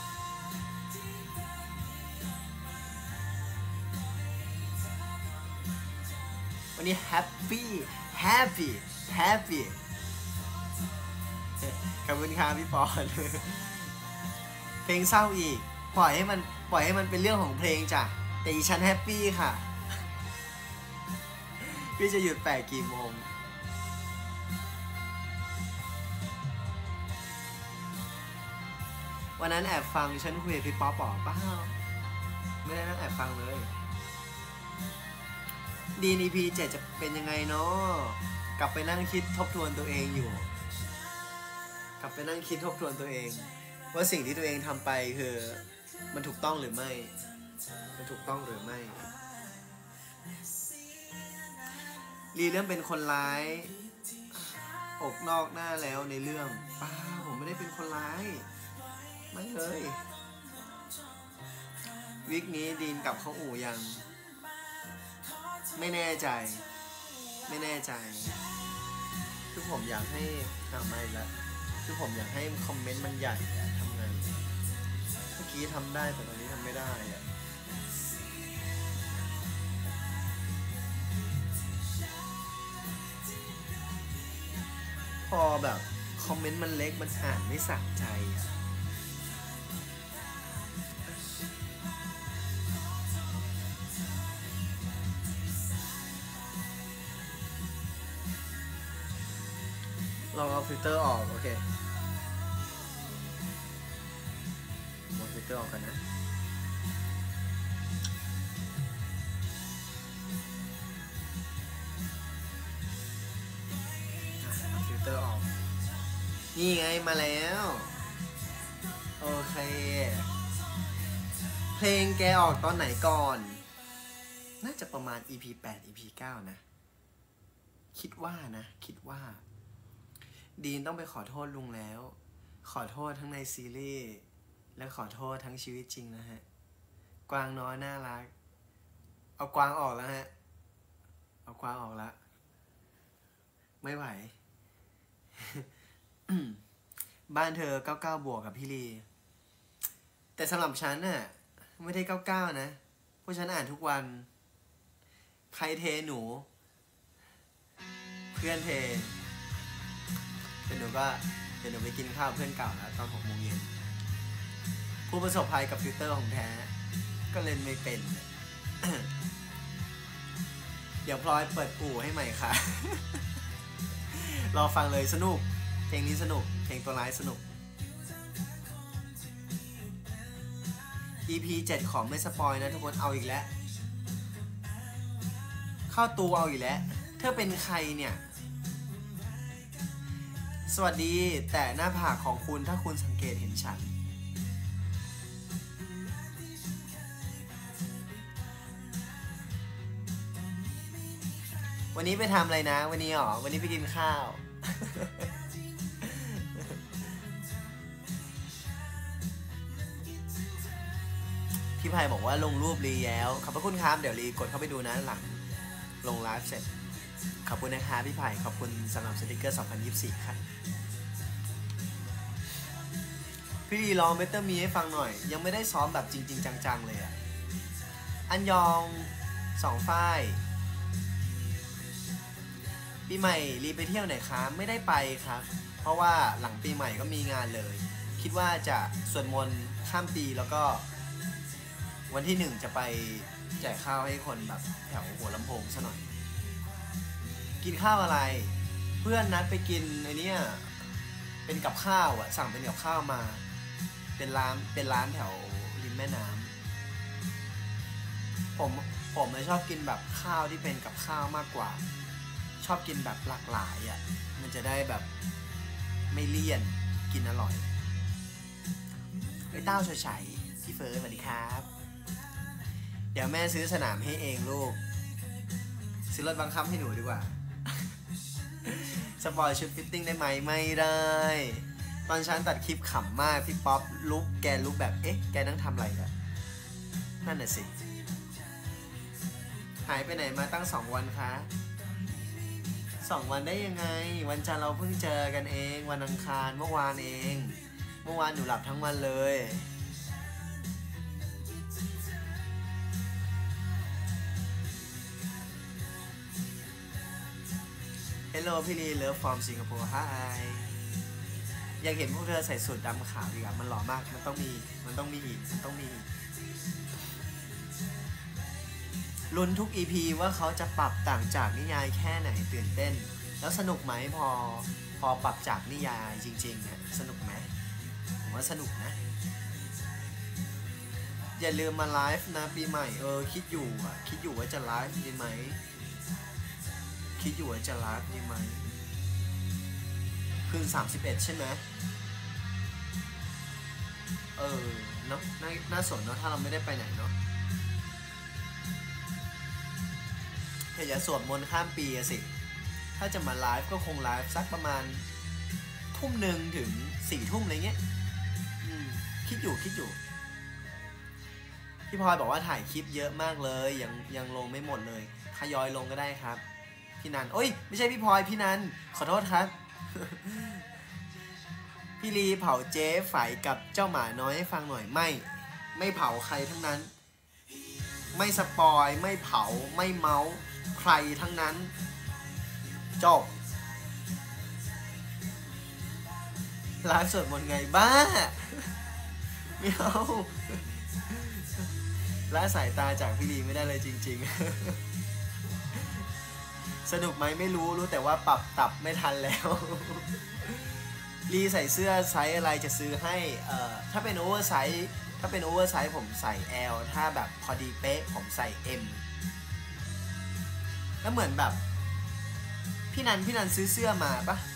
วันนี้ happy happy happy ขอบคุณค่ะพี่ปอนเพลงเศร้าอีกปล่อยให้มันปล่อยให้มันเป็นเรื่องของเพลงจ้ะแต่อีฉันแฮปปี้ค่ะพี่จะหยุดแปะกี่โมงวันนั้นแอบฟังฉันคุยกับพี่ป๊อปบอกเปล่าไม่ได้นั่งแอบฟังเลยดีน อี พี เจ็ดจะเป็นยังไงเนาะกลับไปนั่งคิดทบทวนตัวเองอยู่กลับไปนั่งคิดทบทวนตัวเองว่าสิ่งที่ตัวเองทำไปคือมันถูกต้องหรือไม่มันถูกต้องหรือไม่ลีเริ่มเป็นคนร้ายอกนอกหน้าแล้วในเรื่องป้าผมไม่ได้เป็นคนร้ายไม่เลยวิกนี้ดีนกลับเข้าอู่ยังไม่แน่ใจไม่แน่ใจคือผมอยากให้ทำไม่ละคือผมอยากให้คอมเมนต์มันใหญ่ทำไงเมื่อกี้ทำได้แต่ตอนนี้ทำไม่ได้อะพอแบบคอมเมนต์มันเล็กมันอ่านไม่สะใจอะลองเอาฟิลเตอร์ออกโอเคเอาฟิลเตอร์ออกกันนะเอาฟิลเตอร์ออกนี่ไงมาแล้วโอเคเพลงแกออกตอนไหนก่อนน่าจะประมาณ อี พี แปด อี พี เก้านะคิดว่านะคิดว่าดีนต้องไปขอโทษลุงแล้วขอโทษทั้งในซีรีส์และขอโทษทั้งชีวิตจริงนะฮะกวางน้อยน่ารักเอากวางออกแล้วฮะเอากวางออกแล้วไม่ไหว บ้านเธอเก้าสิบเก้าบวกกับพี่ลีแต่สำหรับฉันน่ะไม่ได้เก้าสิบเก้านะเพราะฉันอ่านทุกวันใครเทหนูเพื่อนเทเดี๋ยวหนูก็เดี๋ยวหนูไปกินข้าวเพื่อนเก่าแล้วตอนหกโมงเย็นผู้ประสบภัยกับฟิลเตอร์ของแท้ก็เล่นไม่เป็น เดี๋ยวพลอยเปิดอู่ให้ใหม่ค่ะ รอฟังเลยสนุกเพลงนี้สนุกเพลงตัวร้ายสนุก อี พี เจ็ดขอไม่สปอยนะทุกคนเอาอีกแล้วเข้าตูเอาอีกแล้วเธอเป็นใครเนี่ยสวัสดีแต่หน้าผากของคุณถ้าคุณสังเกตเห็นชัดวันนี้ไปทำอะไรนะวันนี้หรอวันนี้ไปกินข้าวพี่ไผ่บอกว่าลงรูปรีแล้วขอบพระคุณครับเดี๋ยวรีกดเข้าไปดูนะหลังลงไลฟ์เสร็จขอบคุณนะคะพี่ไผ่ขอบคุณสำหรับสติกเกอร์สองพันยี่สิบสี่ครับพี่รีร้องเบเตอร์มีให้ฟังหน่อยยังไม่ได้ซ้อมแบบจริงๆจังๆเลยอ่ะอันยองสองฝ้ายปีใหม่รีไปเที่ยวไหนคะไม่ได้ไปครับเพราะว่าหลังปีใหม่ก็มีงานเลยคิดว่าจะสวดมนต์ข้ามปีแล้วก็วันที่หนึ่งจะไปแจกข้าวให้คนแบบแถวหัวลำโพงซะหน่อยกินข้าวอะไรเพื่อนนัดไปกินไอ้นี่เป็นกับข้าวอ่ะสั่งเป็นกับข้าวมาเป็นร้านเป็นร้านแถวริมแม่น้ำผมผมเลยชอบกินแบบข้าวที่เป็นกับข้าวมากกว่าชอบกินแบบหลากหลายอ่ะมันจะได้แบบไม่เลี่ยนกินอร่อยไอ้เต้าเฉยๆพี่เฟิร์สสวัสดีครับเดี๋ยวแม่ซื้อสนามให้เองลูกซื้อรถบังคับให้หนูดีกว่าสปอยชุดฟิตติ้งได้ไหมไม่ได้ตอนฉันตัดคลิปขำมากพี่ป๊อปลุกแกลุกแบบเอ๊ะแกนั่งทำอะไรกันนั่นน่ะสิหายไปไหนมาตั้งสองวันคะสองวันได้ยังไงวันจันทร์เราเพิ่งเจอกันเองวันอังคารเมื่อวานเองเมื่อวานหนูหลับทั้งวันเลยเฮลโลพี่ลีเลิฟฟอร์มสิงคโปร์ไฮอยากเห็นพวกเธอใส่สูทดำขาวดีอะมันหล่อมากมันต้องมีมันต้องมีอีกมันต้องมีลุ้นทุก อี พี ว่าเขาจะปรับต่างจากนิยายแค่ไหนตื่นเต้นแล้วสนุกไหมพอพอปรับจากนิยายจริงๆเนี่ยสนุกไหมผมว่าสนุกนะอย่าลืมมาไลฟ์นะปีใหม่เออคิดอยู่อ่ะคิดอยู่ว่าจะไลฟ์ดีไหมคิดอยู่ว่าจะไลฟ์ดีไหมคืนสามสิบเอ็ดใช่ไหมเออเนาะน่าน่าสนเนาะถ้าเราไม่ได้ไปไหนเนาะถ้าจะสวดมนต์ข้ามปีสิถ้าจะมาไลฟ์ก็คงไลฟ์สักประมาณทุ่มหนึ่งถึงสี่ทุ่มอะไรเงี้ยคิดอยู่คิดอยู่พี่พลอยบอกว่าถ่ายคลิปเยอะมากเลยยังยังลงไม่หมดเลยทยอยลงก็ได้ครับพี่นันโอ้ยไม่ใช่พี่พลอยพี่นันขอโทษครับพี่ลีเผาเจ๊ไฝกับเจ้าหมาน้อยให้ฟังหน่อยไม่ไม่เผาใครทั้งนั้นไม่สปอยไม่เผาไม่เมาส์ใครทั้งนั้นจบไลฟ์สดมนไงบ้าไม่เอาละสายตาจากพี่ลีไม่ได้เลยจริงๆสนุกไหมไม่รู้รู้แต่ว่าปรับตับไม่ทันแล้วลีใส่เสื้อไซส์อะไรจะซื้อให้เอ่อถ้าเป็นโอเวอร์ไซส์ถ้าเป็นโอเวอร์ไซส์ผมใส่ แอล ถ้าแบบพอดีเป๊ะผมใส่ เอ็ม แล้วเหมือนแบบพี่นันพี่นันซื้อเสื้อมาปะ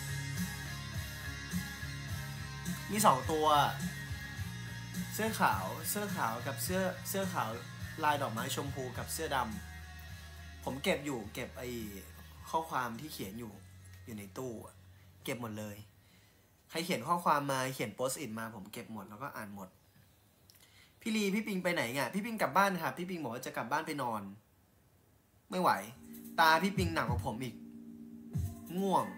มีสองตัวเสื้อขาวเสื้อขาวกับเสื้อเสื้อขาวลายดอกไม้ชมพูกับเสื้อดำผมเก็บอยู่เก็บไอ้ข้อความที่เขียนอยู่อยู่ในตู้เก็บหมดเลยใครเขียนข้อความมาเขียนโพสต์อิทมาผมเก็บหมดแล้วก็อ่านหมดพี่ลีพี่ปิงไปไหนไงพี่ปิงกลับบ้านครับพี่ปิงบอกว่าจะกลับบ้านไปนอนไม่ไหวตาพี่ปิงหนักกว่าผมอีกง่วง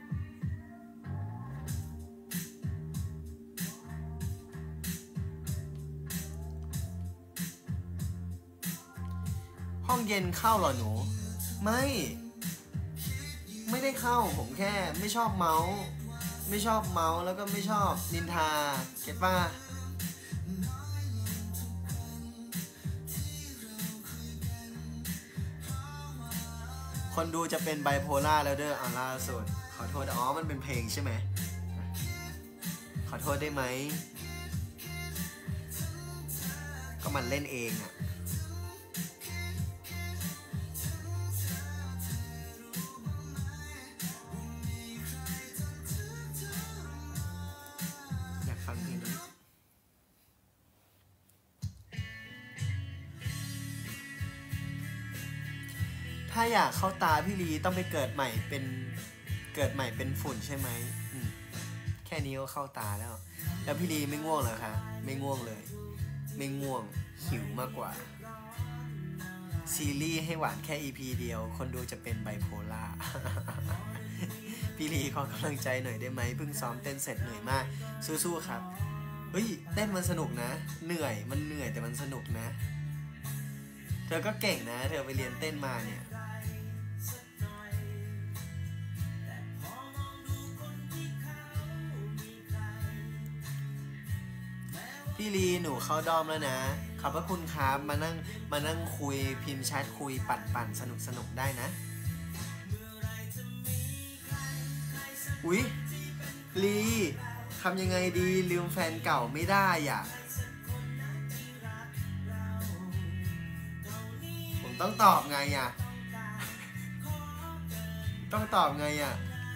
ห้องเย็นเข้าเหรอหนูไม่ไม่ได้เข้าผมแค่ไม่ชอบเมาส์ไม่ชอบเมาส์แล้วก็ไม่ชอบนินทาเก็ตป่ะคนดูจะเป็นไบโพล่าแล้วเด้ออ่าล่าสุดขอโทษอ๋อมันเป็นเพลงใช่ไหมขอโทษได้ไหมก็มันเล่นเองอะาอยากเข้าตาพี่ลีต้องไปเกิดใหม่เป็นเกิดใหม่เป็นฝุ่นใช่ไหมแค่นี้ก็เข้าตาแล้วแล้วพี่ลีไม่ง่วงเหรอคะไม่ง่วงเลยไม่ง่วงหิวมากกว่าซีรีส์ให้หวานแค่ อี พี เดียวคนดูจะเป็นไบโพล่า พี่ลีขอกำลังใจหน่อยได้ไหมเพิ่งซ้อมเต้นเสร็จเหนื่อยมากสู้ๆครับเฮ้ยเต้นมันสนุกนะเหนื่อยมันเหนื่อยแต่มันสนุกนะเธอก็เก่งนะเธอไปเรียนเต้นมาเนี่ยพี่ลีหนูเข้าดอมแล้วนะขอบพระคุณครับมานั่งมานั่งคุยพิมพ์แชทคุยปั่นปั่นสนุกสนุกได้นะอุ๊ยลีทำยังไงดีลืมแฟนเก่าไม่ได้อ่ะผมต้องตอบไงอ่ะต้องตอบไงอ่ะ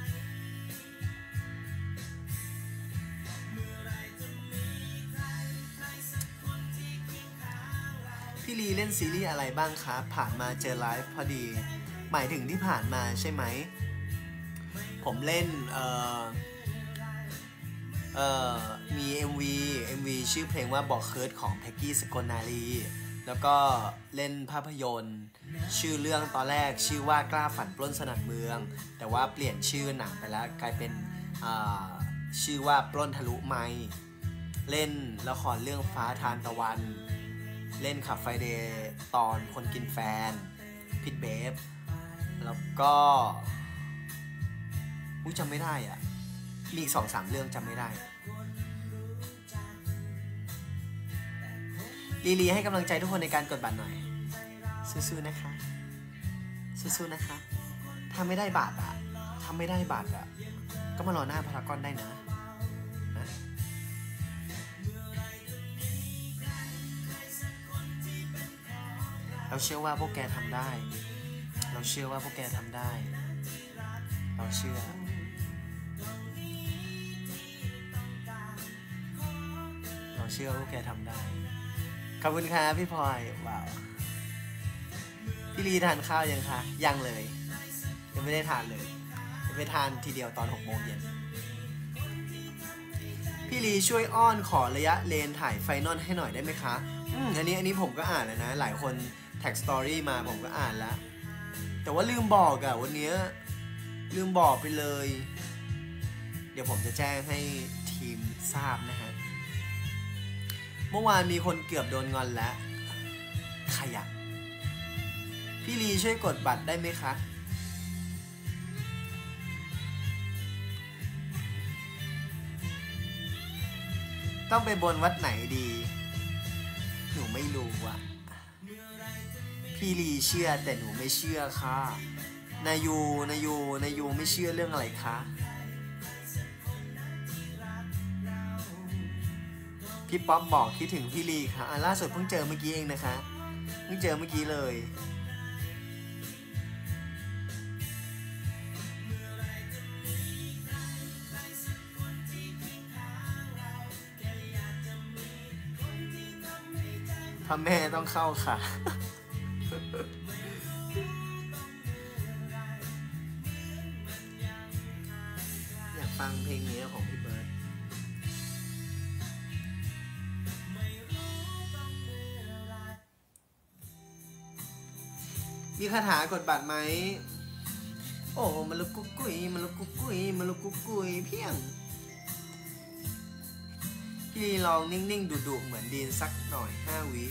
พี่ลีเล่นซีรีส์อะไรบ้างครับผ่านมาเจอไลฟ์พอดีหมายถึงที่ผ่านมาใช่ไหมผมเล่นเอ่อเอ่อมี เอ็ม วี เอ็ม วี ชื่อเพลงว่าบอกเคิร์ดของแพ็กกี้สกลนารีแล้วก็เล่นภาพยนตร์ชื่อเรื่องตอนแรกชื่อว่ากล้าฝันปล้นสนัดเมืองแต่ว่าเปลี่ยนชื่อหนังไปแล้วกลายเป็นชื่อว่าปล้นทะลุไมค์เล่นละครเรื่องฟ้าทานตะวันเล่นขับไฟเดย์ตอนคนกินแฟนพิทเบฟแล้วก็อุ้ยจำไม่ได้อ่ะมีอีกสองสามเรื่องจำไม่ได้ลีลีให้กำลังใจทุกคนในการกดบัตรหน่อยสู้ๆนะคะสู้ๆนะคะถ้าไม่ได้บัตรอ่ะถ้าไม่ได้บัตรอ่ะก็มารอหน้าพารากอนได้นะนะเราเชื่อว่าพวกแกทำได้เราเชื่อว่าพวกแกทำได้เราเชื่อเราเชื่อว่าพวกแกทำได้ขอบคุณครับพี่พลอยว้าวพี่ลีทานข้าวยังคะยังเลยยังไม่ได้ทานเลยจะไปทานทีเดียวตอนหกโมงเย็นพี่ลีช่วยอ้อนขอระยะเลนถ่ายไฟนอลให้หน่อยได้ไหมคะอืมอันนี้อันนี้ผมก็อ่านแล้วนะหลายคนแท็กสตอรี่มาผมก็อ่านแล้วแต่ว่าลืมบอกอะวันนี้ลืมบอกไปเลยเดี๋ยวผมจะแจ้งให้ทีมทราบนะฮะเมื่อวานมีคนเกือบโดนงอนแล้วขยับพี่ลีช่วยกดบัตรได้ไหมคะต้องไปบนวัดไหนดีหนูไม่รู้อะพี่ลีเชื่อแต่หนูไม่เชื่อค่ะนายูนายูนายูไม่เชื่อเรื่องอะไรคะพี่ป๊อปบอกคิดถึงพี่ลีค่ะอ่ะล่าสุดเพิ่งเจอเมื่อกี้เองนะคะเพิ่งเจอเมื่อกี้เลยพ่อแม่ต้องเข้าค่ะอยากฟังเพลงนี้ของพี่เบิร์ดมีคาถากดบัตรไหมโอ้มันลุกกุ๊กกุ๊ยมันลุกกุ๊กกุ๊ยมันลุกกุ๊กกุ๊ยเพียงพี่ลองนิ่งๆดุๆเหมือนดีนสักหน่อยห้าวิ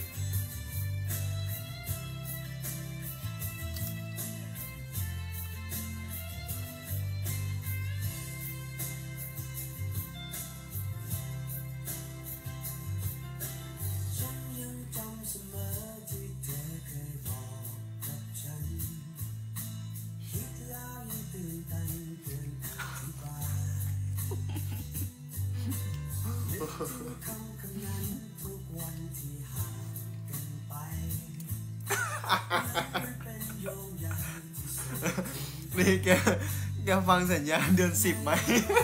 นี่แกแกฟังสัญญาณเดือนสิบไหม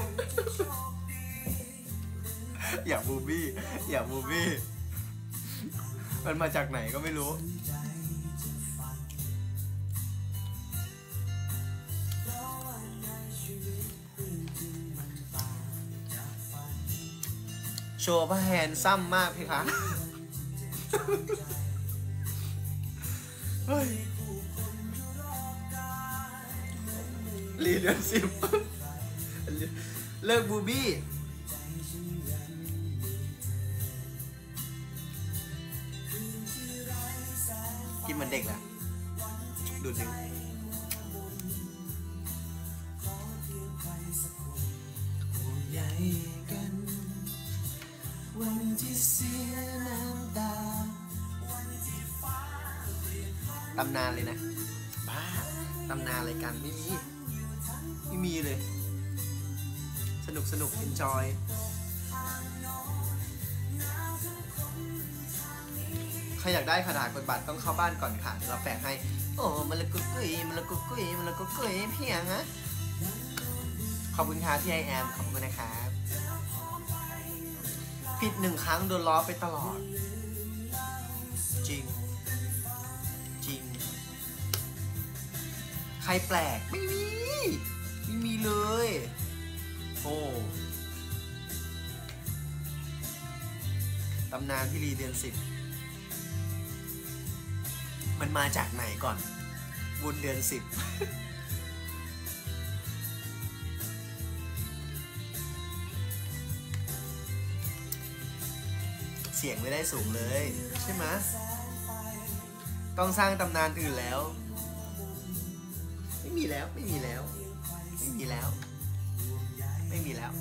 อย่าบูบี้อย่าบูบี้มันมาจากไหนก็ไม่รู้ว์พระแฮนซัมมากพี่คะเฮ้ยลีเดือนสิบเลิกบูบี้กินเหมือนเด็กแหละดูดหนึ่งวันที่เสียน้ำตาตำนานเลยนะบ้าตำนานอะไรกันไม่มีไม่มีเลยสนุกสนุก enjoy ใครอยากได้คาถากดบัตรต้องเข้าบ้านก่อนค่ะเดี๋ยวเราแฝงให้โอ้มันละกุ๊กกุ๊ยมันละกุ๊กกุ๊ยมันละกุ๊กกุ๊ยเพียงนะขอบคุณครับพี่ไอแอมขอบคุณนะครับผิดหนึ่งครั้งโดนล้อไปตลอดจริงจริงใครแปลกไม่มีไม่มีเลยโอ้ตำนานพี่ลีเดือนสิบมันมาจากไหนก่อนบุญเดือนสิบเสียงไม่ได้สูงเลยใช่ไหมต้องสร้างตำนานอื่นแล้วไม่มีแล้วไม่มีแล้วไม่มีแล้วไม่มีแล้ว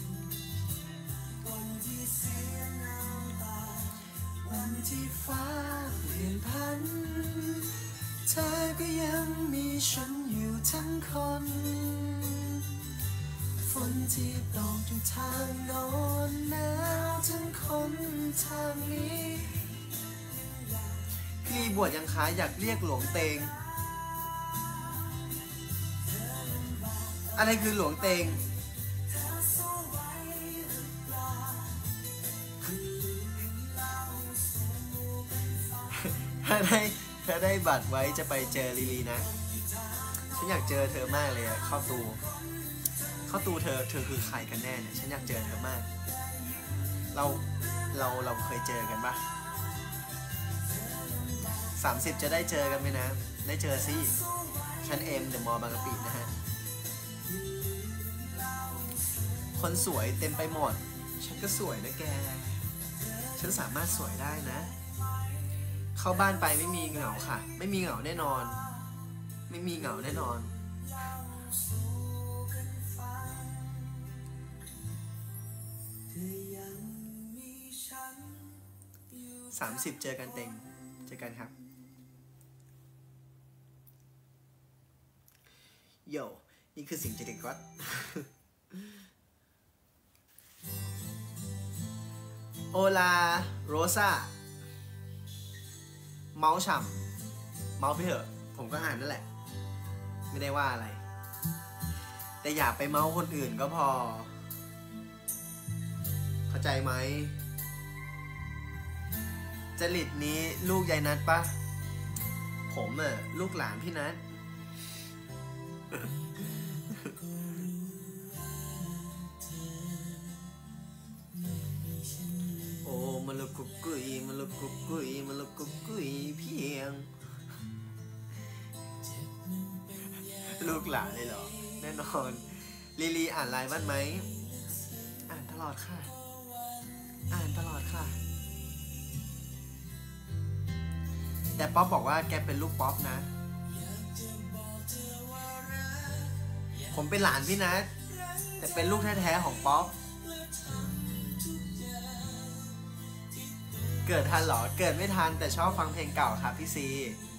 วันที่ฟ้าเปลี่ยนพันเธอก็ยังมีฉันอยู่ทั้งคนฝนที่ตกอยู่ทางโน้นหนาวทั้งคนทางนี้พี่บวชยังคะอยากเรียกหลวงเตงอะไรคือหลวงเตงถ้าได้ถ้าได้บัตรไว้จะไปเจอลีลีนะฉันอยากเจอเธอมากเลยอะเข้าตูเข้าตูเธอเธอคือใครกันแน่เนี่ยฉันอยากเจอเธอมากเราเราเราเคยเจอกันปะสามสิบจะได้เจอกันไหมนะได้เจอสิฉันเอ็มเดอะมอลล์บางกะปินะฮะคนสวยเต็มไปหมดฉันก็สวยนะแกฉันสามารถสวยได้นะเข้าบ้านไปไม่มีเหงาค่ะไม่มีเหงาแน่นอนไม่มีเหงาแน่นอนสามสิบเจอกันเต็งเจอกันครับโย่นี่คือสิ่งที่เด็กวัดโอลาโรซาเมาส์ฉ่ำเมาส์ไปเถอะผมก็อ่านนั่นแหละไม่ได้ว่าอะไรแต่อย่าไปเมาส์คนอื่นก็พอเข้าใจไหมจริตนี้ลูกยายนัทปะผมอะลูกหลานพี่นัทโอ้มันละกุ๊กกุยมันละกุ๊กกุยมันละกุ๊กกุยเพียงลูกหลานเลยเหรอแน่นอนลีลีอ่านไลน์บ้างไหมอ่านตลอดค่ะอ่านตลอดค่ะแต่ป๊อปบอกว่าแกเป็นลูกป๊อปนะผมเป็นหลานพี่นัทแต่เป็นลูกแท้ๆของป๊อปเกิดทันเหรอเกิดไม่ทันแต่ชอบฟังเพลงเก่าครับพี่ซี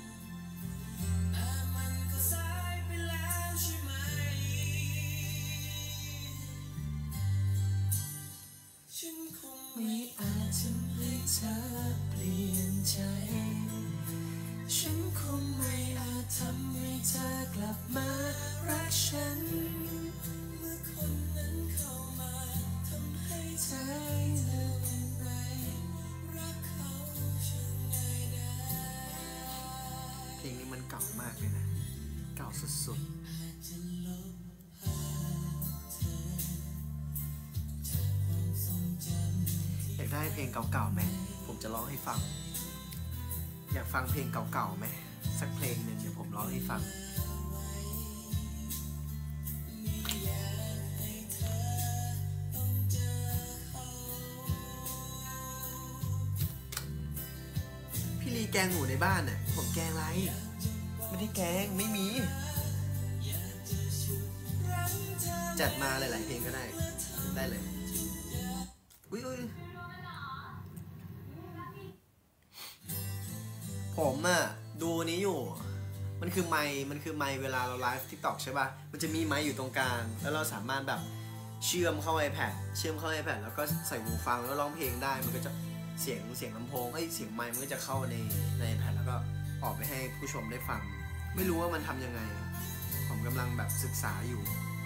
ไม่อาจทำให้เธอเปลี่ยนใจฉันคงไม่อาจทำให้เธอกลับมารักฉันเมื่อคนนั้นเข้ามาทำให้เธอเลือกอะไรรักเขาช่างง่ายได้เพลงนี้มันเก่ามากเลยนะเก่าสุดๆลงเก่าๆไหมผมจะร้องให้ฟังอยากฟังเพลงเก่าๆไหมสักเพลงหนึ่งเดี๋ยวผมร้องให้ฟังพี่ลีแกงหนูในบ้านน่ะผมแกงไรไม่ได้แกงไม่มีจัดมาหลายๆเพลงก็ได้ได้เลยอุ้ยผมอะดูนี้อยู่มันคือไมค์มันคือไมค์เวลาเราไลฟ์ ทิกต็อก ใช่ป่ะมันจะมีไมค์อยู่ตรงกลางแล้วเราสามารถแบบเชื่อมเข้า iPad เชื่อมเข้า iPad แล้วก็ใส่หูฟังแล้วร้องเพลงได้มันก็จะเสียงเสียงลำโพงไอ้เสียงไมค์มันก็จะเข้าในใน iPad แล้วก็ออกไปให้ผู้ชมได้ฟังไม่รู้ว่ามันทำยังไงผมกำลังแบบศึกษาอยู่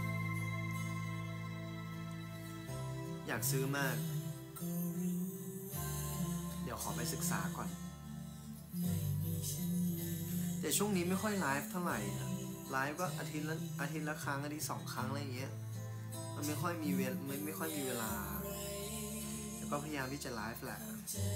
อยากซื้อมากเดี๋ยวขอไปศึกษาก่อนแต่ช่วงนี้ไม่ค่อยไลฟ์เท่าไหร่ไลฟ์ก็อาทิตย์ละอาทิตย์ละครั้งอาทิตย์สองครั้งอะไรอย่างเงี้ยมันไม่ค่อยมีเวลไม่ไม่ค่อยมีเวลาแต่ก็พยายามที่จะไลฟ์แหละ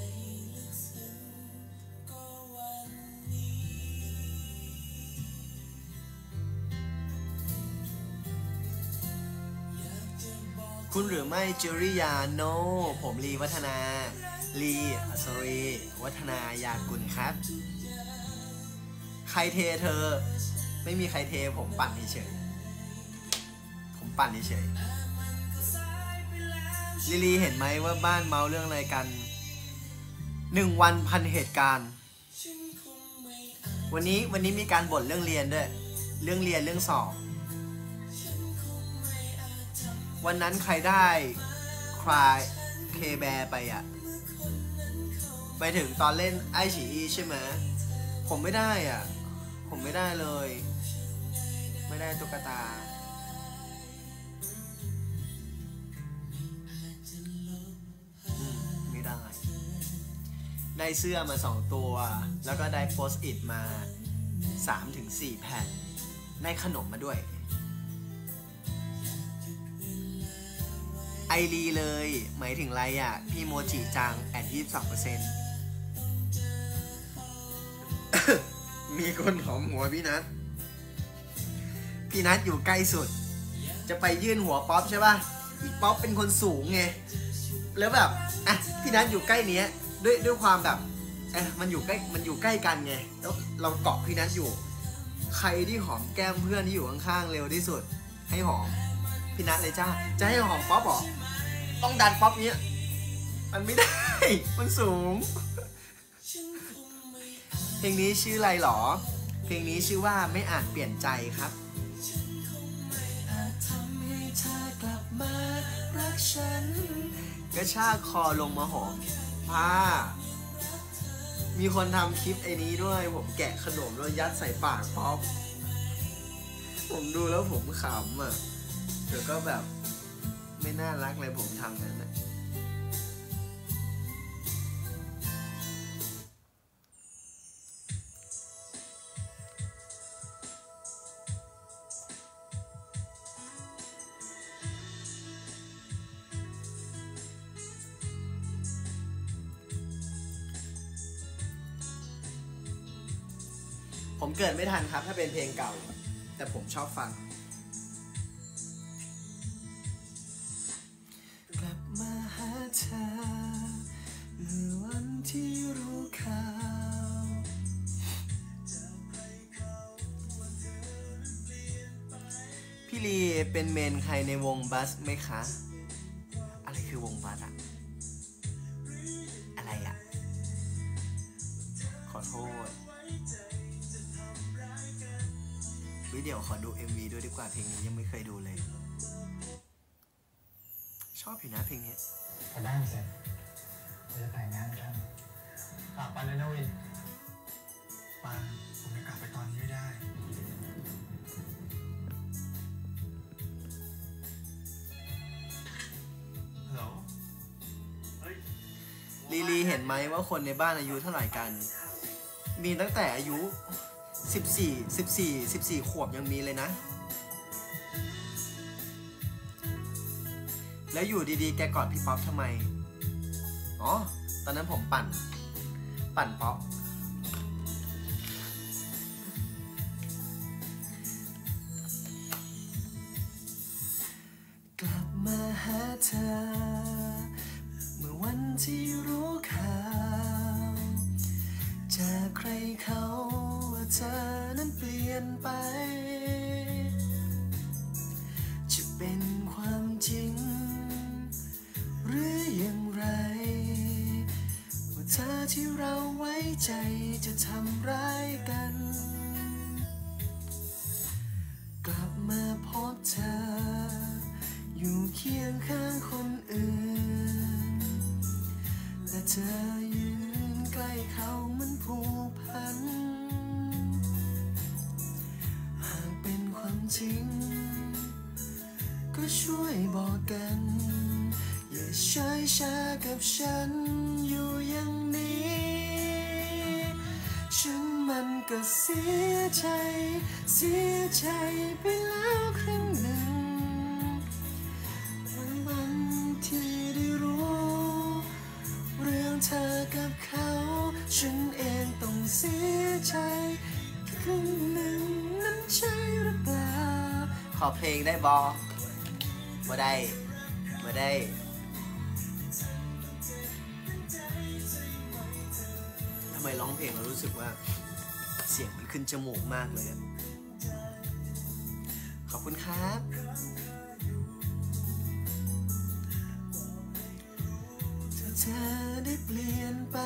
คุณหรือไม่จูริยาโนผมลีวัฒนาลีสอรีวัฒนายากุลครับใครเทเธอไม่มีใครเทผมปั่นเฉยผมปั่นเฉยลิลีเห็นไหมว่าบ้านเมาเรื่องอะไรกันหนึ่งวันพันเหตุการณ์วันนี้วันนี้มีการบ่นเรื่องเรียนด้วยเรื่องเรียนเรื่องสอบวันนั้นใครได้คลายเคแบร์ไปอ่ะไปถึงตอนเล่นไอฉีอีใช่ไหมผมไม่ได้อ่ะผมไม่ได้เลยไม่ได้ตุ๊กตาไม่ได้ได้เสื้อมาสองตัวแล้วก็ได้โพสต์อิทมา สามถึงสี่ แผ่นได้ขนมมาด้วยไอรีเลยหมายถึงไรอ่ะพี่โมจิจังแอด ยี่สิบสองเปอร์เซ็นต์ มีคนหอมหัวพี่นัทพี่นัทอยู่ใกล้สุดจะไปยื่นหัวป๊อปใช่ป่ะอีป๊อปเป็นคนสูงไงแล้วแบบอ่ะพี่นัทอยู่ใกล้เนี้ยด้วยด้วยความแบบเอ๊ะมันอยู่ใกล้มันอยู่ใกล้กันไงแล้วเราเกาะพี่นัทอยู่ใครที่หอมแก้มเพื่อนที่อยู่ข้างๆเร็วที่สุดให้หอมพี่นัทเลยจ้าจะให้หอมป๊อปหรอต้องดันป๊อปเนี้ยมันไม่ได้มันสูงเพลงนี้ชื่ออะไรหรอเพลงนี้ชื่อว่าไม่อาจเปลี่ยนใจครับกระชากคอลงมาหอมผ้ามีคนทำคลิปไอ้นี้ด้วยผมแกะขนมแล้วยัดใส่ปากป๊อปผมดูแล้วผมขำอ่ะเดี๋ยวก็แบบไม่น่ารักเลยผมทำนั้นนะผมเกิดไม่ทันครับถ้าเป็นเพลงเก่าแต่ผมชอบฟังกลับมาหาเธอเมื่อวันที่รู้ข่าวพี่ลีเป็นเมนใครในวงบัสไหมคะอะไรคือวงบัสอะอะไรอะขอโทษวิดีโอขอดู เอ็ม วี ด้วยดีกว่าเพลงนี้ยังไม่เคยดูเลยชอบอยู่นะเพลงนี้พอได้เสร็จจะแต่งงานกันกลับไปเลยนะวินปาผมจะกลับไปตอนนี้ไม่ได้ฮัลโหลลีลีเห็นไหมว่าคนในบ้านอายุเท่าไหร่กันมีตั้งแต่อายุสิบสี่ สิบสี่ สิบสี่ขวบยังมีเลยนะแล้วอยู่ดีๆแกกอดพี่ป๊อปทำไมอ๋อตอนนั้นผมปั่นปั่นเปาะกลับมาหาเธอเมื่อวันที่รู้ข่าวจากใครเขาว่าเธอนั้นเปลี่ยนไปจะเป็นความจริงหรืออย่างไรว่าเธอที่เราไว้ใจจะทำร้ายกันกลับมาพบเธออยู่เคียงข้างคนอื่นแต่เธอยืนใกล้เขามันผูกพันหากเป็นความจริงก็ช่วยบอกกันอย่าเฉยชากับฉันอยู่อย่างนี้ฉันมันก็เสียใจเสียใจไปแล้วครั้งหนึ่งวันวันที่ได้รู้เรื่องเธอกับเขาฉันเองต้องเสียใจครั้งหนึ่งนั้นใช่หรือเปล่าขอเพลงได้บอมาได้มาได้ทำไมร้องเพลงเรารู้สึกว่าเสียงมันขึ้นจมูกมากเลยขอบคุณครับถ้าเธอได้เปลี่ยนไป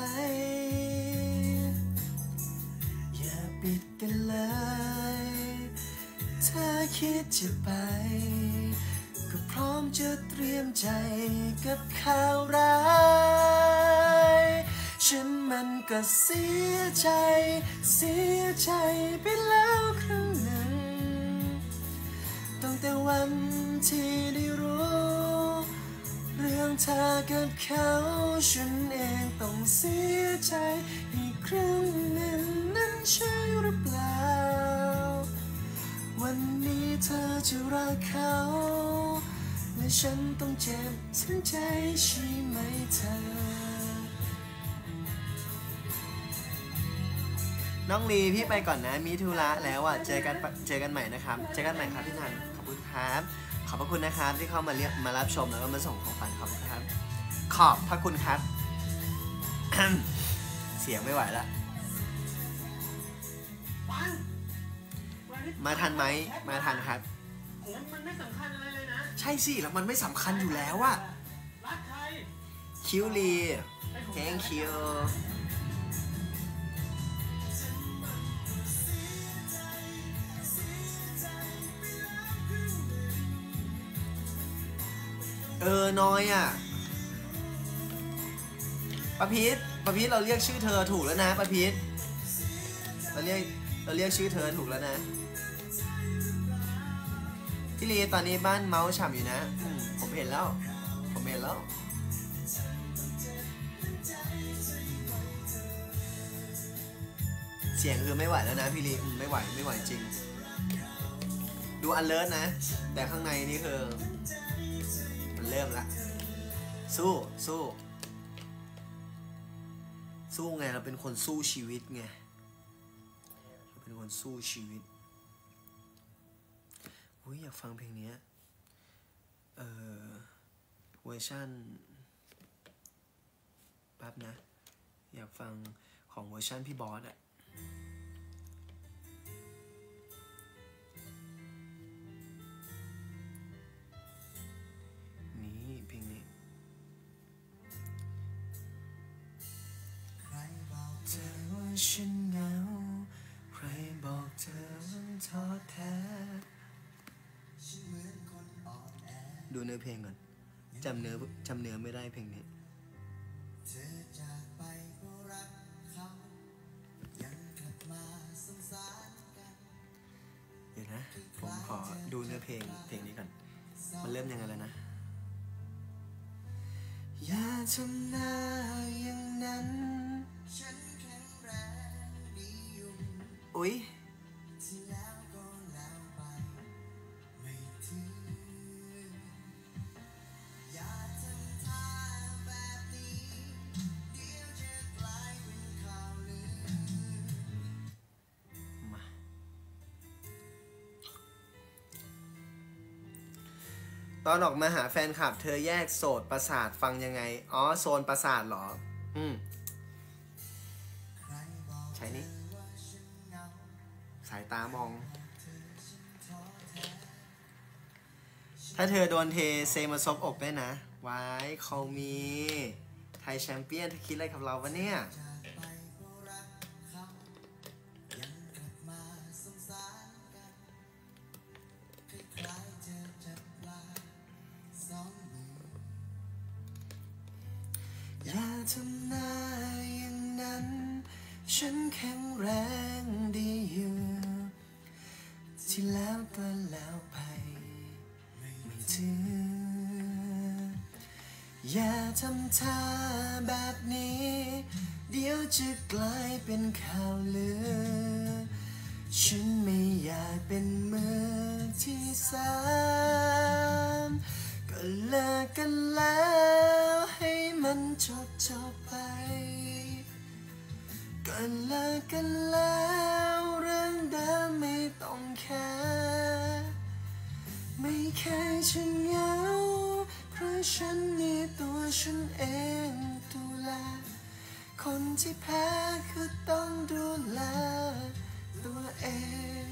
อย่าปิดกันเลยถ้าคิดจะไปก็พร้อมจะเตรียมใจกับข่าวร้ายฉันมันก็เสียใจเสียใจไปแล้วครั้งหนึ่งตั้งแต่วันที่ได้รู้เรื่องเธอกับเขาฉันเองต้องเสียใจอีกครั้งหนึ่งนั้นใช่หรือเปล่าวันนี้เธอจะรักเขาและฉันต้องเจ็บทั้งใจใช่ไหมเธอน้องลีพี่ไปก่อนนะมีธุระแล้วอ่ะเจอกันเจอกันใหม่นะครับเจอกันใหม่ครับพี่นันขอบคุณครับขอบพระคุณนะครับที่เข้ามาเรียกมารับชมแล้วก็มาส่งของขวัญขอบคุณครับขอบพระคุณครับ เสียงไม่ไหวแล้วมาทันไหมมาทันครับมันไม่สำคัญอะไรเลยนะใช่สิแล้วมันไม่สำคัญอยู่แล้วอะคิวลีแกงคิวเออน้อยอ่ะประพิษประพิษเราเรียกชื่อเธอถูกแล้วนะประพิษเราเรียกเราเรียกชื่อเธอถูกแล้วนะพี่ลีตอนนี้บ้านเมาส์ฉ่ำอยู่นะผมเห็นแล้วผมเห็นแล้วเสียงคือไม่ไหวแล้วนะพี่ลีไม่ไหวไม่ไหวจริงดูอันเลิศนะแต่ข้างในนี่คือมันเริ่มละสู้สู้สู้ไงเราเป็นคนสู้ชีวิตไงเราเป็นคนสู้ชีวิตอุ้ยอยากฟังเพลงนี้เอ่อเวอร์ชันแป๊บนะอยากฟังของเวอร์ชันพี่บอสอะนี่เพลงนี้ใครบอกเธอว่าฉันเหงาใครบอกเธอท้อแท้ดูเนื้อเพลงก่อนจำเนื้อจำเนื้อไม่ได้เพลงนี้เดี๋ยวนะผมขอดูเนื้อเพลงเพลงนี้ก่อนมันเริ่มยังไงแล้วนะอย่าทำหน้าอย่างนั้นอุ๊ยตอนออกมาหาแฟนคลับเธอแยกโสดประสาทฟังยังไงอ๋อโซนประสาทเหรออืมใช่นี่สายตามองถ้าเธอโดนเทเซมาซบอกได้นะไว้เขามีไทยแชมเปี้ยนเธอคิดอะไรกับเราวะเนี่ยอย่าทำหน้าอย่างนั้นฉันแข็งแรงดีอยู่ที่แล้วก็แล้วไปไม่ถืออย่าทำท่าแบบนี้เดี๋ยวจะกลายเป็นข่าวลือฉันไม่อยากเป็นมือที่สามก็เลิกกันแล้วให้มันจบจบไปก็เลิกกันแล้วเรื่องเดิมไม่ต้องแค่ไม่แค่ฉันเหงาเพราะฉันมีตัวฉันเองดูแลคนที่แพ้คือต้องดูแลตัวเอง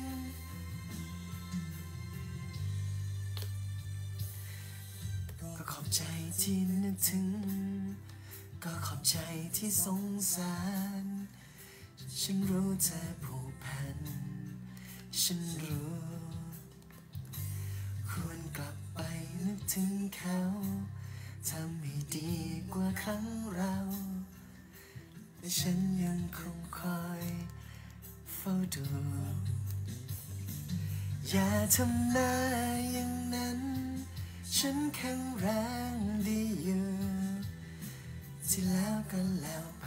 ก็ขอบใจที่นึกถึงก็ขอบใจที่สงสารฉันรู้เธอผูกพันฉันรู้ควรกลับไปนึกถึงเขาทำให้ดีกว่าครั้งเราแต่ฉันยังคงคอยเฝ้าดูอย่าทำหน้าอย่างนั้นฉันแข็งแรงดีอยู่ที่แล้วก็แล้วไป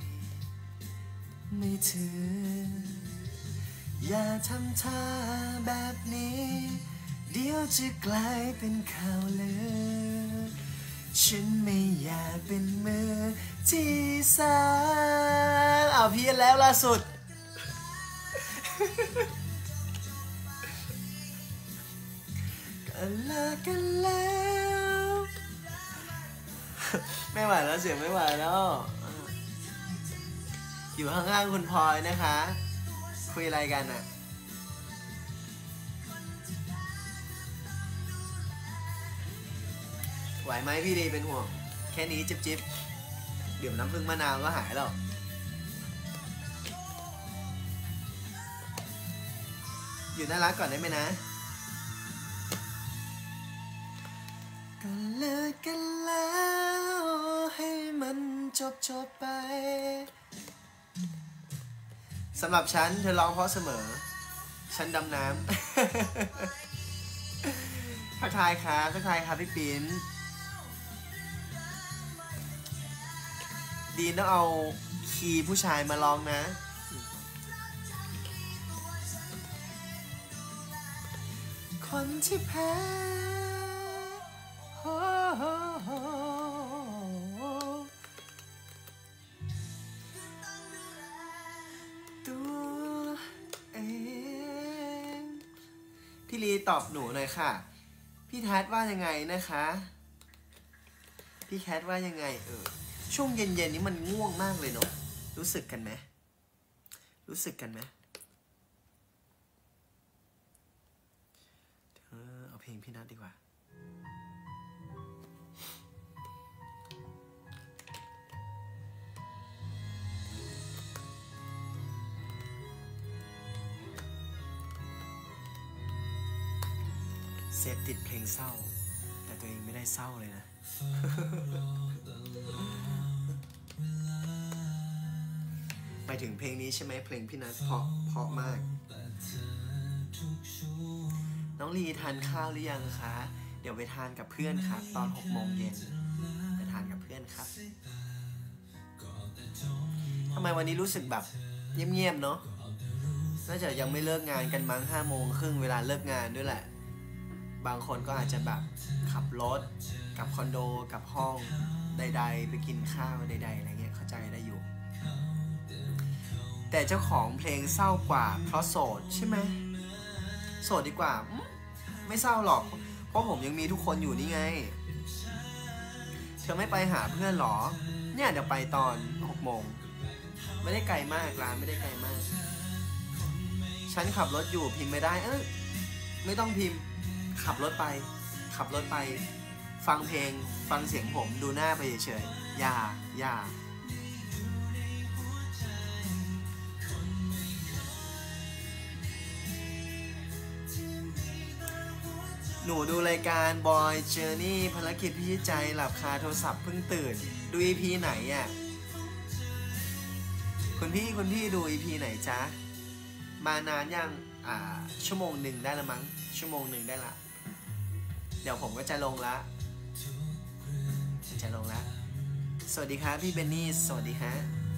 ไม่ถืออย่าทำท่าแบบนี้เดี๋ยวจะกลายเป็นข่าวลือฉันไม่อยากเป็นมือที่สามเอาเพี้ยนแล้วล่าสุด ก็เลิกกันแล้วไม่ไหวแล้วเสียงไม่ไหวแล้วอยู่ข้างๆคุณพลอยนะคะคุยอะไรกันอะไหวไหมพี่ดีเป็นห่วงแค่นี้จิบจิบดื่มน้ำผึ้งมะนาวก็หายแล้วอยู่น่ารักก่อนได้ไหมนะก็เลิกกันแล้วให้มันจบจบไปสำหรับฉันเธอร้องเพราะเสมอฉันดำน้ำทักทายครับทักทายครับพี่ปิ๊นดีนต้องเอาคีย์ผู้ชายมาร้องนะคนที่แพ้ตัวเองพี่ลีตอบหนูหน่อยค่ะพี่แทดว่ายังไงนะคะพี่แคทว่ายังไงเออช่วงเย็นๆนี้มันง่วงมากเลยเนาะรู้สึกกันไหมรู้สึกกันไหมเออเอาเพลงพี่นัทดีกว่าเสพติดเพลงเศร้าแต่ตัวเองไม่ได้เศร้าเลยนะ ไปถึงเพลงนี้ใช่ไหมเพลงพี่นัทเพราะเพราะมากน้องลีทานข้าวหรือยังคะเดี๋ยวไปทานกับเพื่อนครับตอนหกโมงเย็นไปทานกับเพื่อนครับทำไมวันนี้รู้สึกแบบเงียบๆเนาะน่าจะยังไม่เลิกงานกันมั้งห้าโมงครึ่งเวลาเลิกงานด้วยแหละบางคนก็อาจจะแบบขับรถกลับคอนโดกลับห้องใดๆไปกินข้าวใดๆอะไรเงี้ยเข้าใจได้อยู่แต่เจ้าของเพลงเศร้ากว่าเพราะโสดใช่ไหมโสดดีกว่าไม่เศร้าหรอกเพราะผมยังมีทุกคนอยู่นี่ไงเธอไม่ไปหาเพื่อนหรอเนี่ยเดี๋ยวไปตอนหกโมงไม่ได้ไกลมากร้านไม่ได้ไกลมากฉันขับรถอยู่พิมพ์ไม่ได้เออไม่ต้องพิมพ์ขับรถไปขับรถไปฟังเพลงฟังเสียงผมดูหน้าไปเฉยๆอย่าอย่าหนูดูรายการ Boy Journey ภารกิจพิชิตใจหลับคาโทรศัพท์เพิ่งตื่นดู อี พี ไหนอ่ะคุณพี่คุณพี่ดู อี พี ไหนจ๊ะมานานยังอ่าชั่วโมงหนึ่งได้ละมั้งชั่วโมงหนึ่งได้ละเดี๋ยวผมก็จะลงละจะลงละสวัสดีครับพี่เบนนี่สวัสดีฮะ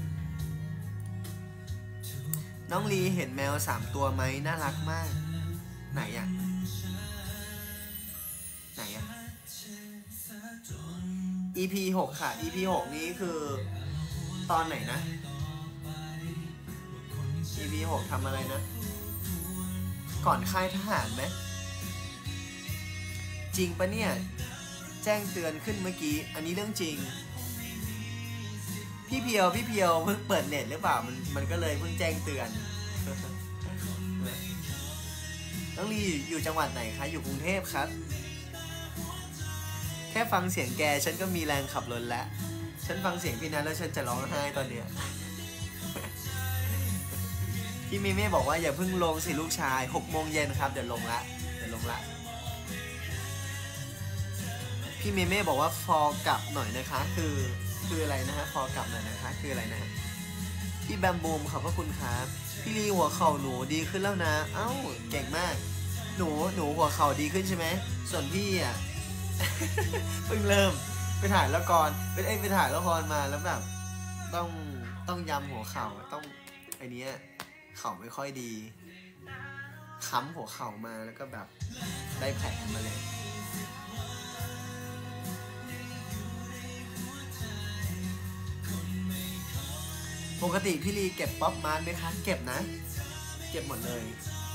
น้องลีเห็นแมวสามตัวไหมน่ารักมากไหนอ่ะไหนอ่ะ อี พี หกค่ะ อี พี หกนี้คือตอนไหนนะ อี พี หกทำอะไรนะก่อนค่ายทหารไหมจริงปะเนี่ยแจ้งเตือนขึ้นเมื่อกี้อันนี้เรื่องจริงพี่เพียวพี่เพียวเพิ่งเปิดเน็ตหรือเปล่ามันมันก็เลยเพิ่งแจ้งเตือนน้องลีอยู่จังหวัดไหนคะอยู่กรุงเทพครับแค่ฟังเสียงแกฉันก็มีแรงขับรถแล้วฉันฟังเสียงพี่นัทแล้วฉันจะร้องไห้ตอนเนี้ยพี่เมเม่บอกว่าอย่าเพิ่งลงสิลูกชายหกโมงเย็นครับเดี๋ยวลงละเดี๋ยวลงละพี่เมเม่บอกว่าฟอลกลับหน่อยนะคะคือคืออะไรนะฮะฟอลกลับหน่อยนะคะคืออะไรนะพี่แบมบูมขอบพระคุณครับพี่ลีหัวเข่าหนูดีขึ้นแล้วนะเอ้าเก่งมากหนูหนูหัวเข่าดีขึ้นใช่ไหมส่วนพี่อ่ะ เพิ่งเริ่มไปถ่ายละครไปเอ้ยไปถ่ายละครมาแล้วแบบต้องต้องยำหัวเข่าต้องไอเนี้ยเข่าไม่ค่อยดีค้ำหัวเข่ามาแล้วก็แบบได้แผลมาเลยปกติพี่ลีเก็บป๊อปมาร์ทไหมคะเก็บนะเก็บหมดเลย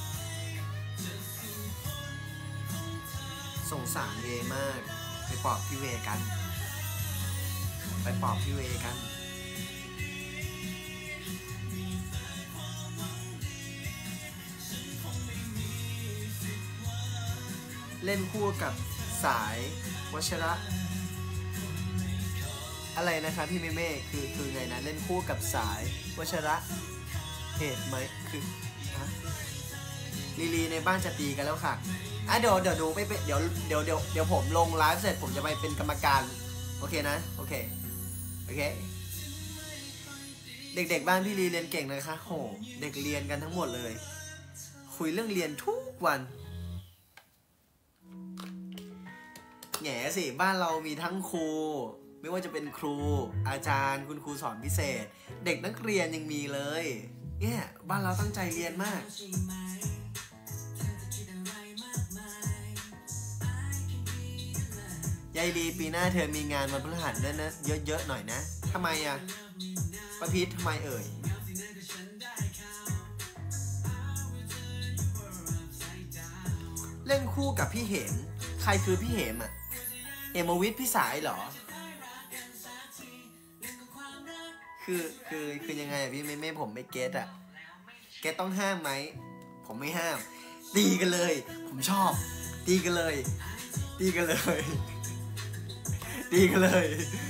สงสารเวมากไปปอบพี่เวกันไปปอบพี่เวกันเล่นคู่กับสายวชระอะไรนะคะพี่เมเม่คือคือไงนะเล่นคู่กับสายวชระเหตุไหมคือฮะลีลีในบ้านจะตีกันแล้วค่ะอ่ะเดี๋ยวเดี๋ยวดูไม่เดี๋ยวเดี๋ยวเดี๋ยวเดี๋ยวผมลงไลฟ์เสร็จผมจะไปเป็นกรรมการโอเคนะโอเคโอเคเด็กๆบ้านพี่ลีเรียนเก่งเลยค่ะโหเด็กเรียนกันทั้งหมดเลยคุยเรื่องเรียนทุกวันแง่สิบ้านเรามีทั้งครูไม่ว่าจะเป็นครูอาจารย์คุณครูสอนพิเศษเด็กนักเรียนยังมีเลยเนี่ยบ้านเราตั้งใจเรียนมากยายลีปีหน้าเธอมีงานวันพฤหัสด้วยนะเยอะๆหน่อยนะทำไมอ่ะประพิษทำไมเอ่ยเล่นคู่กับพี่เหมใครคือพี่เหมอ่ะเอมวิทย์พี่สายเหรอคือคือคือยังไงอะพี่ไม่ไม่ผมไม่เก็ตอะเก็ตต้องห้ามไหมผมไม่ห้ามตีกันเลยผมชอบตีกันเลยตีกันเลยตีกันเลย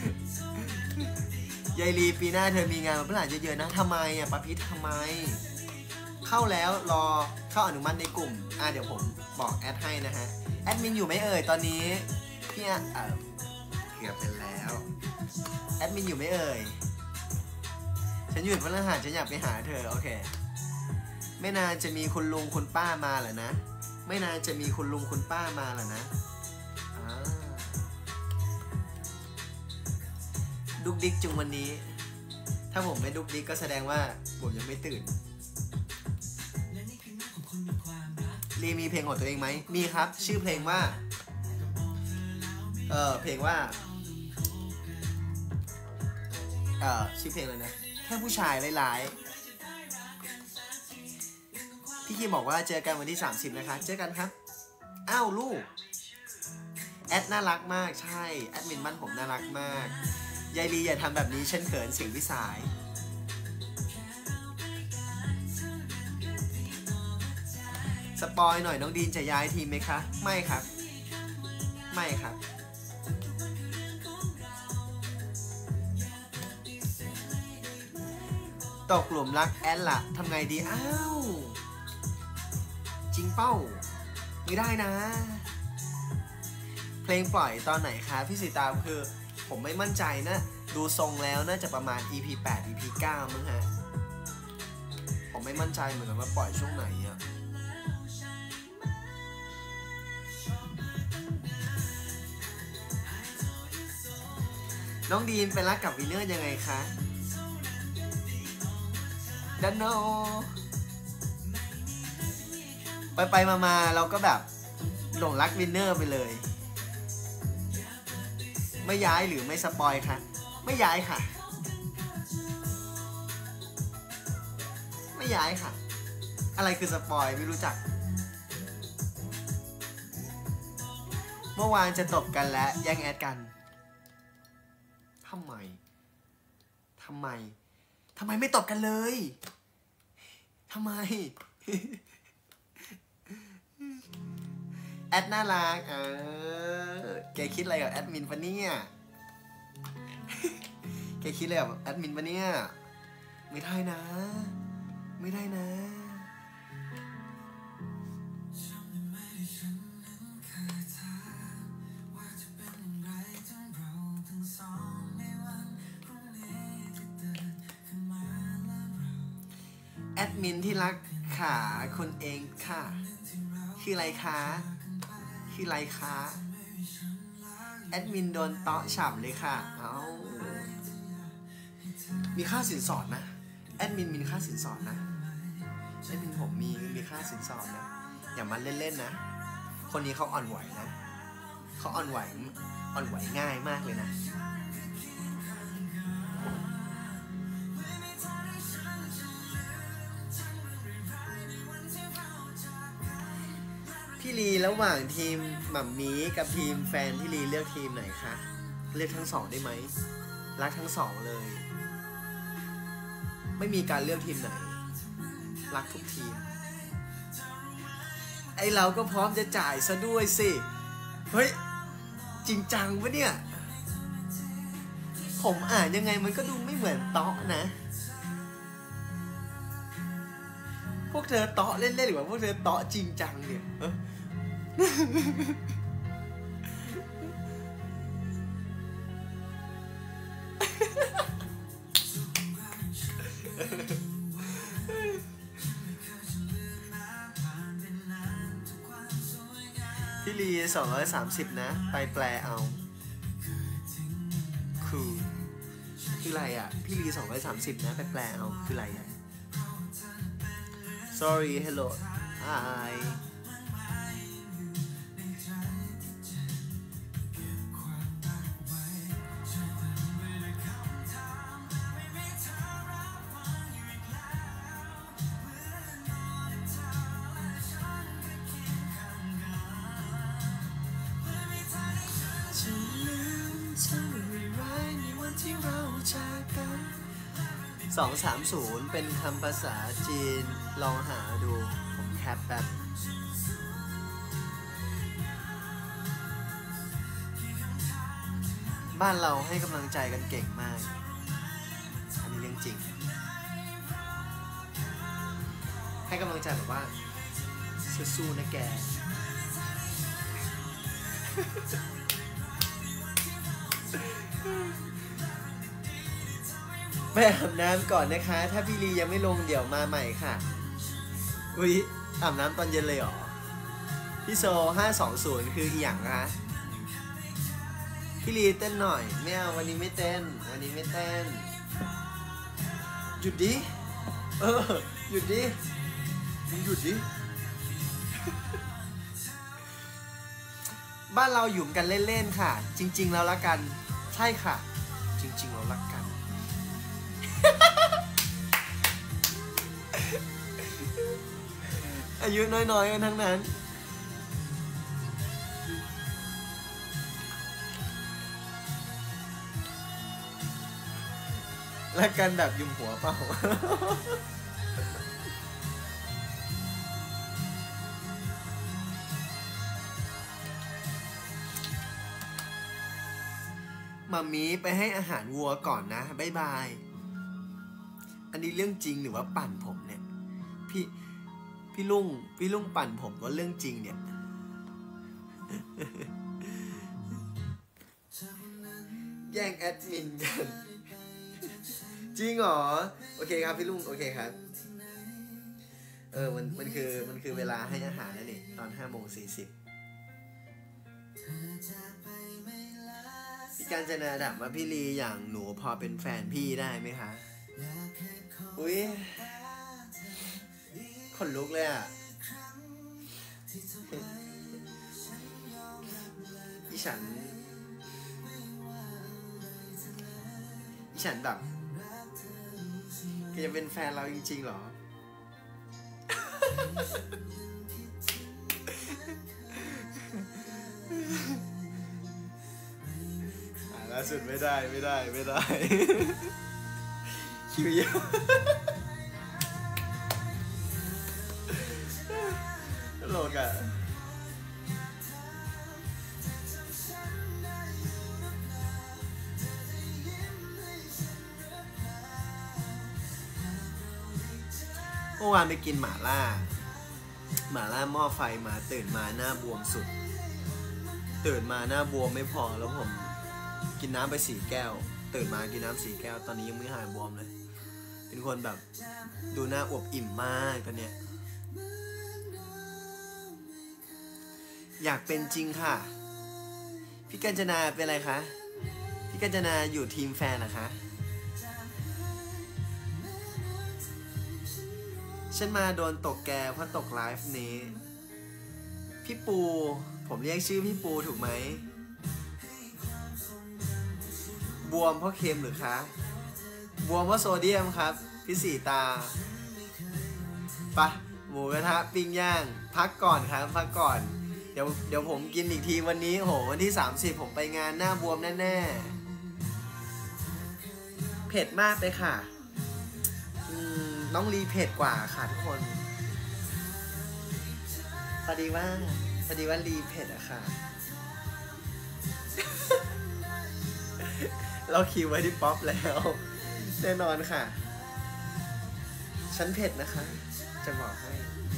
ยายลีปีหน้าเธอมีงานวันพฤหัสเยอะๆนะทำไมอะป้าพิษทำไมเข้าแล้วรอเข้าอนุมัติในกลุ่มอ่ะเดี๋ยวผมบอกแอดให้นะฮะแอดมินอยู่ไหมเอ่ยตอนนี้พี่อ่ะเออเกือบเป็นแล้วแอดมินอยู่ไหมเอ่ยฉันหยุดวันพฤหัสฉันอยากไปหาเธอโอเคไม่นานจะมีคุณลุงคุณป้ามาเหรอนะไม่นานจะมีคุณลุงคุณป้ามาเหรอนะดุกดิกจุงวันนี้ถ้าผมไม่ดุกดิกก็แสดงว่าผมยังไม่ตื่นลีมีเพลงของตัวเองไหมมีครับชื่อเพลงว่าเออเพลงว่าเออชื่อเพลงอะไรนะแค่ผู้ชายหลายๆพี่คิมบอกว่าเจอกันวันที่สามสิบนะคะเจอกันครับอ้าวลูกแอดน่ารักมากใช่แอดมินบ้านผมน่ารักมากยายลีอย่าทำแบบนี้เช่นเขินสิ่งวิสัยสปอยหน่อยน้องดีนจะย้ายทีมไหมคะไม่ครับไม่ครับตกหลุมรักแอดละทำไงดีอ้าวจริงเป้าไม่ได้นะเพลงปล่อยตอนไหนคะพี่สีตามคือผมไม่มั่นใจนะดูทรงแล้วน่าจะประมาณ อี พี แปด อี พี เก้ามั้งฮะผมไม่มั่นใจเหมือนกันว่าปล่อยช่วงไหนอะน้องดีนเป็นรักกับวินเนอร์ยังไงคะดันโนไปไปมามาเราก็แบบหลงรักวินเนอร์ไปเลยไม่ย้ายหรือไม่สปอยคะไม่ย้ายค่ะไม่ย้ายค่ะอะไรคือสปอยไม่รู้จักเมื่อวานจะตบกันและแย่งแอดกันทำไมทำไมทำไมไม่ตบกันเลยทำไม แอดน่ารักเออแกคิดอะไรกับแอดมินปะเนี่ยแกคิดอะไรกับแอดมินปะเนี่ยไม่ได้นะไม่ได้นะแอดมินที่รักขาคนเองค่ะคืออะไรคะคืออะไรคะแอดมินโดนเตาะฉ่ำเลยค่ะเอามีค่าสินสอดนะแอดมินมีค่าสินสอดนะแอดมินผมมีมีค่าสินสอดนะอย่ามาเล่นๆนะคนนี้เขาอ่อนไหวนะเขาอ่อนไหวอ่อนไหวง่ายมากเลยนะพี่ลีระหว่างทีมหม่ำมีกับทีมแฟนพี่ลีเลือกทีมไหนคะเลือกทั้งสองได้ไหมรักทั้งสองเลยไม่มีการเลือกทีมไหนรักทุกทีมไอเราก็พร้อมจะจ่ายซะด้วยสิเฮ้ยจริงจังปะเนี่ยผมอ่านยังไงมันก็ดูไม่เหมือนเตาะนะพวกเธอเตาะเล่นๆหรือว่าพวกเธอเตาะจริงจังเนี่ยพี่ลีสองร้อยสามสิบนะไปแปลเอาคือคืออะไรอ่ะพี่ลีสองร้อยสามสิบนะไปแปลเอาคืออะไรอ่ะ sorry hello hiสองสามศูนย์เป็นคำภาษาจีนลองหาดูผมแคปแป๊บบ้านเราให้กำลังใจกันเก่งมากอันนี้เรื่องจริงให้กำลังใจแบบว่าสู้ๆนะแกไปอาบน้ำก่อนนะคะถ้าพี่ลียังไม่ลงเดี๋ยวมาใหม่ค่ะอุ๊ยอาบน้ำตอนเย็นเลยเหรอพี่โซห้าสองศูนย์คืออีหยังคะพี่ลีเต้นหน่อยไม่เอาวันนี้ไม่เต้นวันนี้ไม่เต้นหยุดดิเออหยุดดิมึงหยุดดิบ้านเราหยุ่มกันเล่นๆค่ะจริงๆแล้วละกันใช่ค่ะจริงๆแล้วละกันอายุน้อยๆกันทั้งนั้นรักกันแบบยุมหัวเปล่า มามีไปให้อาหารวัวก่อนนะบ๊ายบายอันนี้เรื่องจริงหรือว่าปั่นผมเนี่ยพี่พี่ลุงพี่ลุงปั่นผมว่าเรื่องจริงเนี่ย แย่งแอดมินกันจริงเหรอโอเคครับพี่ลุงโอเคครับเออมันมันคือมันคือเวลาให้อาหารแล้วนี่ตอนห้าโมงสี่สิบพี่การจนาถามว่าพี่ลีอย่างหนูพอเป็นแฟนพี่ได้ไหมคะอุ้ยขนลุกเลยอ่ะอีฉันอีฉันแบบจะเป็นแฟนเราจริงๆหรอ ล่าสุดไม่ได้ไม่ได้ไม่ได้ คิวเยอะโลกอะเมื่อวานไปกินหม่าล่าหม่าล่าหม้อไฟมาตื่นมาหน้าบวมสุดตื่นมาหน้าบวมไม่พอแล้วผมกินน้ำไปสี่แก้วตื่นมากินน้ำสี่แก้วตอนนี้ยังไม่หายบวมเลยเป็นคนแบบดูหน้าอวบอิ่มมากตอนเนี้ยอยากเป็นจริงค่ะพี่กัญจนาเป็นอะไรคะพี่กัญจนาอยู่ทีมแฟนเหรอคะฉันมาโดนตกแกเพราะตกไลฟ์นี้พี่ปูผมเรียกชื่อพี่ปูถูกไหมบวมเพราะเค็มหรือคะบวมเพราะโซเดียมครับพี่สีตาปะหมูกระทะปิ้งย่างพักก่อนครับพักก่อนเดี๋ยวเดี๋ยวผมกินอีกทีวันนี้โหวันที่สามสิบผมไปงานหน้าบวมแน่ๆเผ็ดมากไปค่ะอืมน้องลีเผ็ดกว่าค่ะทุกคนพอดีว่าพอดีว่าลีเผ็ดอะค่ะ เราคิวไว้ที่ป๊อปแล้วแน่นอนค่ะฉันเผ็ดนะคะจะบอกให้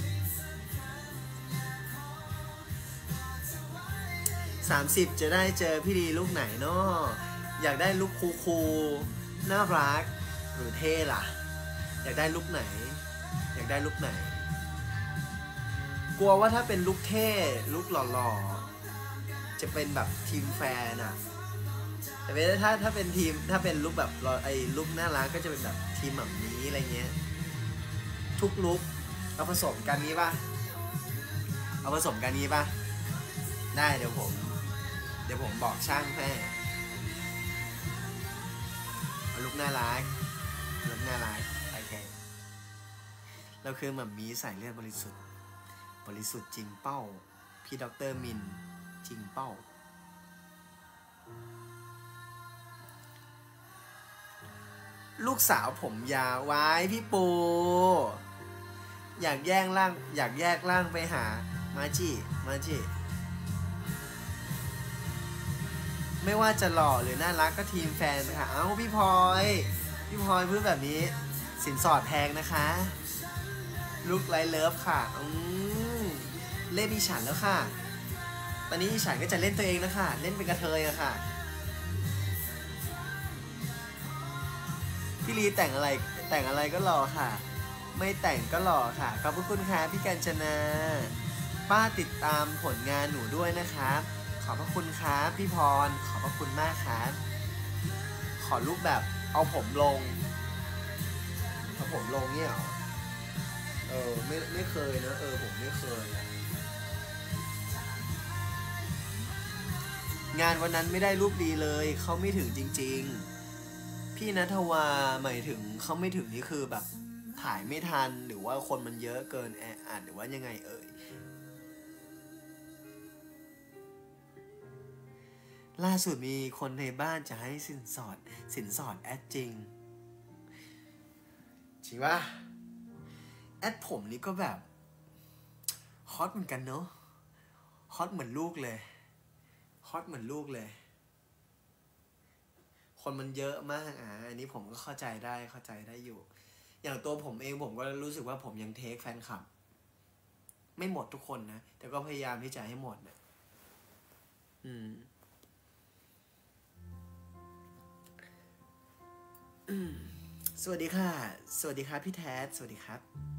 สามสิบจะได้เจอพี่ดีลูกไหนเนาะอยากได้ลูกคูคูน่ารักหรือเท่ล่ะอยากได้ลูกไหนอยากได้ลูกไหนกลัวว่าถ้าเป็นลูกเท่ลูกหล่อๆจะเป็นแบบทีมแฟนอะแต่ถ้าถ้าเป็นทีมถ้าเป็นลุคแบบไอ้ลุคน่ารักก็จะเป็นแบบทีมแบบนี้อะไรเงี้ยทุกลุคเอาผสมกันนี้ป่ะเอาผสมกันนี้ป่ะได้เดี๋ยวผมเดี๋ยวผมบอกช่างให้เอาลุคน่ารักลุคน่ารักโอเคเราคือแบบมีสายเลือดบริสุทธิ์บริสุทธิ์จริงเป้าพี่ด็อกเตอร์มินจริงเป้าลูกสาวผมยาวไว้พี่ปูอยากแย่งร่างอยากแยกร่างไปหามาจิมาจิไม่ว่าจะหล่อหรือน่ารักก็ทีมแฟนค่ะเอ้าพี่พลอยพี่พลอยพูดแบบนี้สินสอดแพงนะคะลูกไลท์เลิฟค่ะอืมเล่นอีฉันแล้วค่ะตอนนี้อีฉันก็จะเล่นตัวเองแล้วค่ะเล่นเป็นกระเทยอะค่ะพี่ลีแต่งอะไรแต่งอะไรก็หล่อค่ะไม่แต่งก็หล่อค่ะขอบพระคุณค่ะพี่กัญจนาป้าติดตามผลงานหนูด้วยนะครับขอบพระคุณครับพี่พรขอบพระคุณมากครับขอรูปแบบเอาผมลงเอาผมลงเนี่ยเหรอเออไม่ไม่เคยนะเออผมไม่เคยงานวันนั้นไม่ได้รูปดีเลยเขาไม่ถึงจริงๆพี่ณัฐวาหมายถึงเขาไม่ถึงนี่คือแบบถ่ายไม่ทันหรือว่าคนมันเยอะเกินแออัดหรือว่ายังไงเอ่ยล่าสุดมีคนในบ้านจะให้สินสอดสินสอดแอดจริงจริงป่ะแอดผมนี่ก็แบบฮอตเหมือนกันเนาะฮอตเหมือนลูกเลยฮอตเหมือนลูกเลยคนมันเยอะมากอ่ะอันนี้ผมก็เข้าใจได้เข้าใจได้อยู่อย่างตัวผมเองผมก็รู้สึกว่าผมยังเทคแฟนคลับไม่หมดทุกคนนะแต่ก็พยายามที่จะให้หมดนะอืมสวัสดีค่ะสวัสดีครับพี่แท้สวัสดีครับ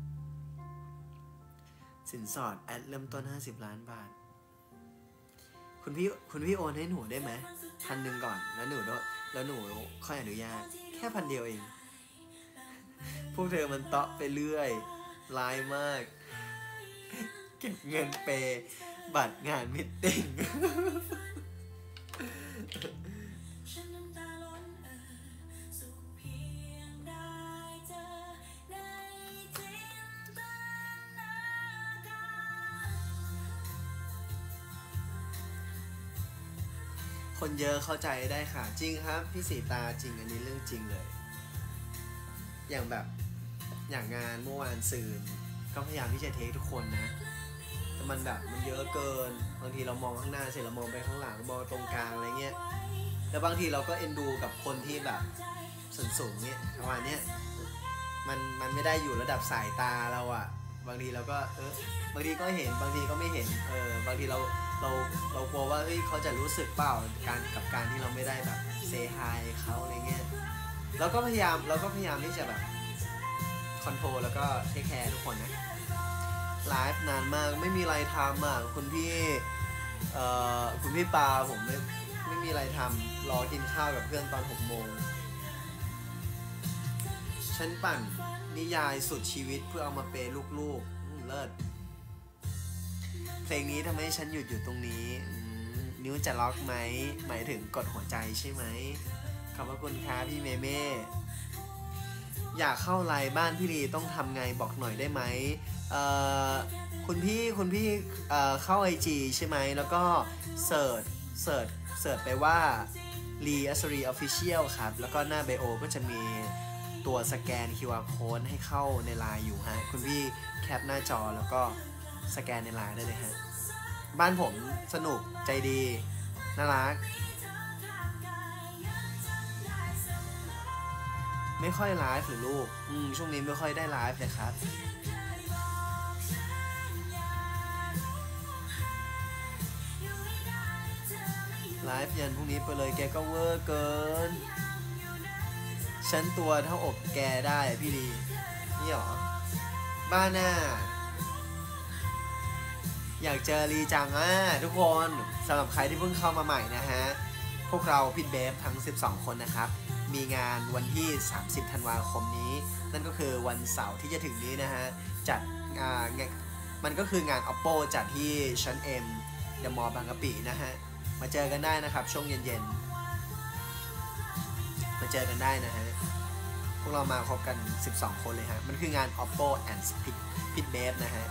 สินสอดแอดเริ่มต้นห้าสิบล้านบาทคุณพี่คุณพี่โอนให้หนูได้ไหมพันหนึ่งก่อนแล้วหนูแล้วหนูค่อยอนุญาตแค่พันเดียวเองพวกเธอมันเตาะไปเรื่อยลายมากเก็บเงินเปบัตรงานมิตติ้งคนเยอะเข้าใจได้ค่ะจริงครับพี่สีตาจริงอันนี้เรื่องจริงเลยอย่างแบบอย่างงานเมื่อวานซืนก็พยายามที่จะเทคทุกคนนะแต่มันแบบมันเยอะเกินบางทีเรามองข้างหน้าเสร็จเรามองไปข้างหลังมองตรงกลางอะไรเงี้ยแล้วบางทีเราก็เอ็นดูกับคนที่แบบส่วนสูงเนี่ยประมาณเนี้ยมันมันไม่ได้อยู่ระดับสายตาเราอะบางทีเราก็เออบางทีก็เห็นบางทีก็ไม่เห็นเออบางทีเราเราเรากลัวว่าเฮ้ยเขาจะรู้สึกเปล่าการกับการที่เราไม่ได้แบบเซฮายเขาอะไรเงี้ยเราก็พยายามเราก็พยายามที่จะแบบคอนโทรลแล้วก็เทคแคร์ทุกคนนะไลฟ์นานมากไม่มีอะไรทำอ่ะคุณพี่เอ่อคุณพี่ปาผมไม่ไม่มีอะไรทำรอกินข้าวกับเพื่อนตอนหกโมงฉันปั่นนิยายสุดชีวิตเพื่อเอามาเปย์ลูกๆเลิศเพลงนี้ทำให้ฉันหยุดอยู่ตรงนี้นิ้วจะล็อกไหมหมายถึงกดหัวใจใช่ไหมขอบคุณครับพี่เมเม่อยากเข้าไลน์บ้านพี่ลีต้องทำไงบอกหน่อยได้ไหมเอ่อคุณพี่คุณพี่เอ่อเข้า ไอ จี ใช่ไหมแล้วก็เสิร์ชเสิร์ชเสิร์ชไปว่าลีอัศรีออฟฟิเชียลครับแล้วก็หน้าไบโอก็จะมีตัวสแกน คิว อาร์ Code ให้เข้าในไลน์อยู่ฮะคุณพี่แคปหน้าจอแล้วก็สแกนในไลน์ได้เลยฮะบ้านผมสนุกใจดีน่ารักไม่ค่อยไลฟ์หรือลูกอืมช่วงนี้ไม่ค่อยได้ไลฟ์เลยครับไลฟ์ยันพรุ่งนี้ไปเลยแกก็เวอร์เกินฉันตัวเท่าอกแกได้พี่ลีนี่หรอบ้าหน้าอยากเจอลีจังอ่ะทุกคนสำหรับใครที่เพิ่งเข้ามาใหม่นะฮะพวกเราพิทเบฟทั้งสิบสองคนนะครับมีงานวันที่สามสิบธันวาคมนี้นั่นก็คือวันเสาร์ที่จะถึงนี้นะฮะจัดงานมันก็คืองาน Oppo จัดที่ชั้น M เดอะมอลล์บางกะปินะฮะมาเจอกันได้นะครับช่วงเย็นๆมาเจอกันได้นะฮะพวกเรามาครบกันสิบสองคนเลยฮะมันคืองาน Oppo and Pit Babe นะฮะ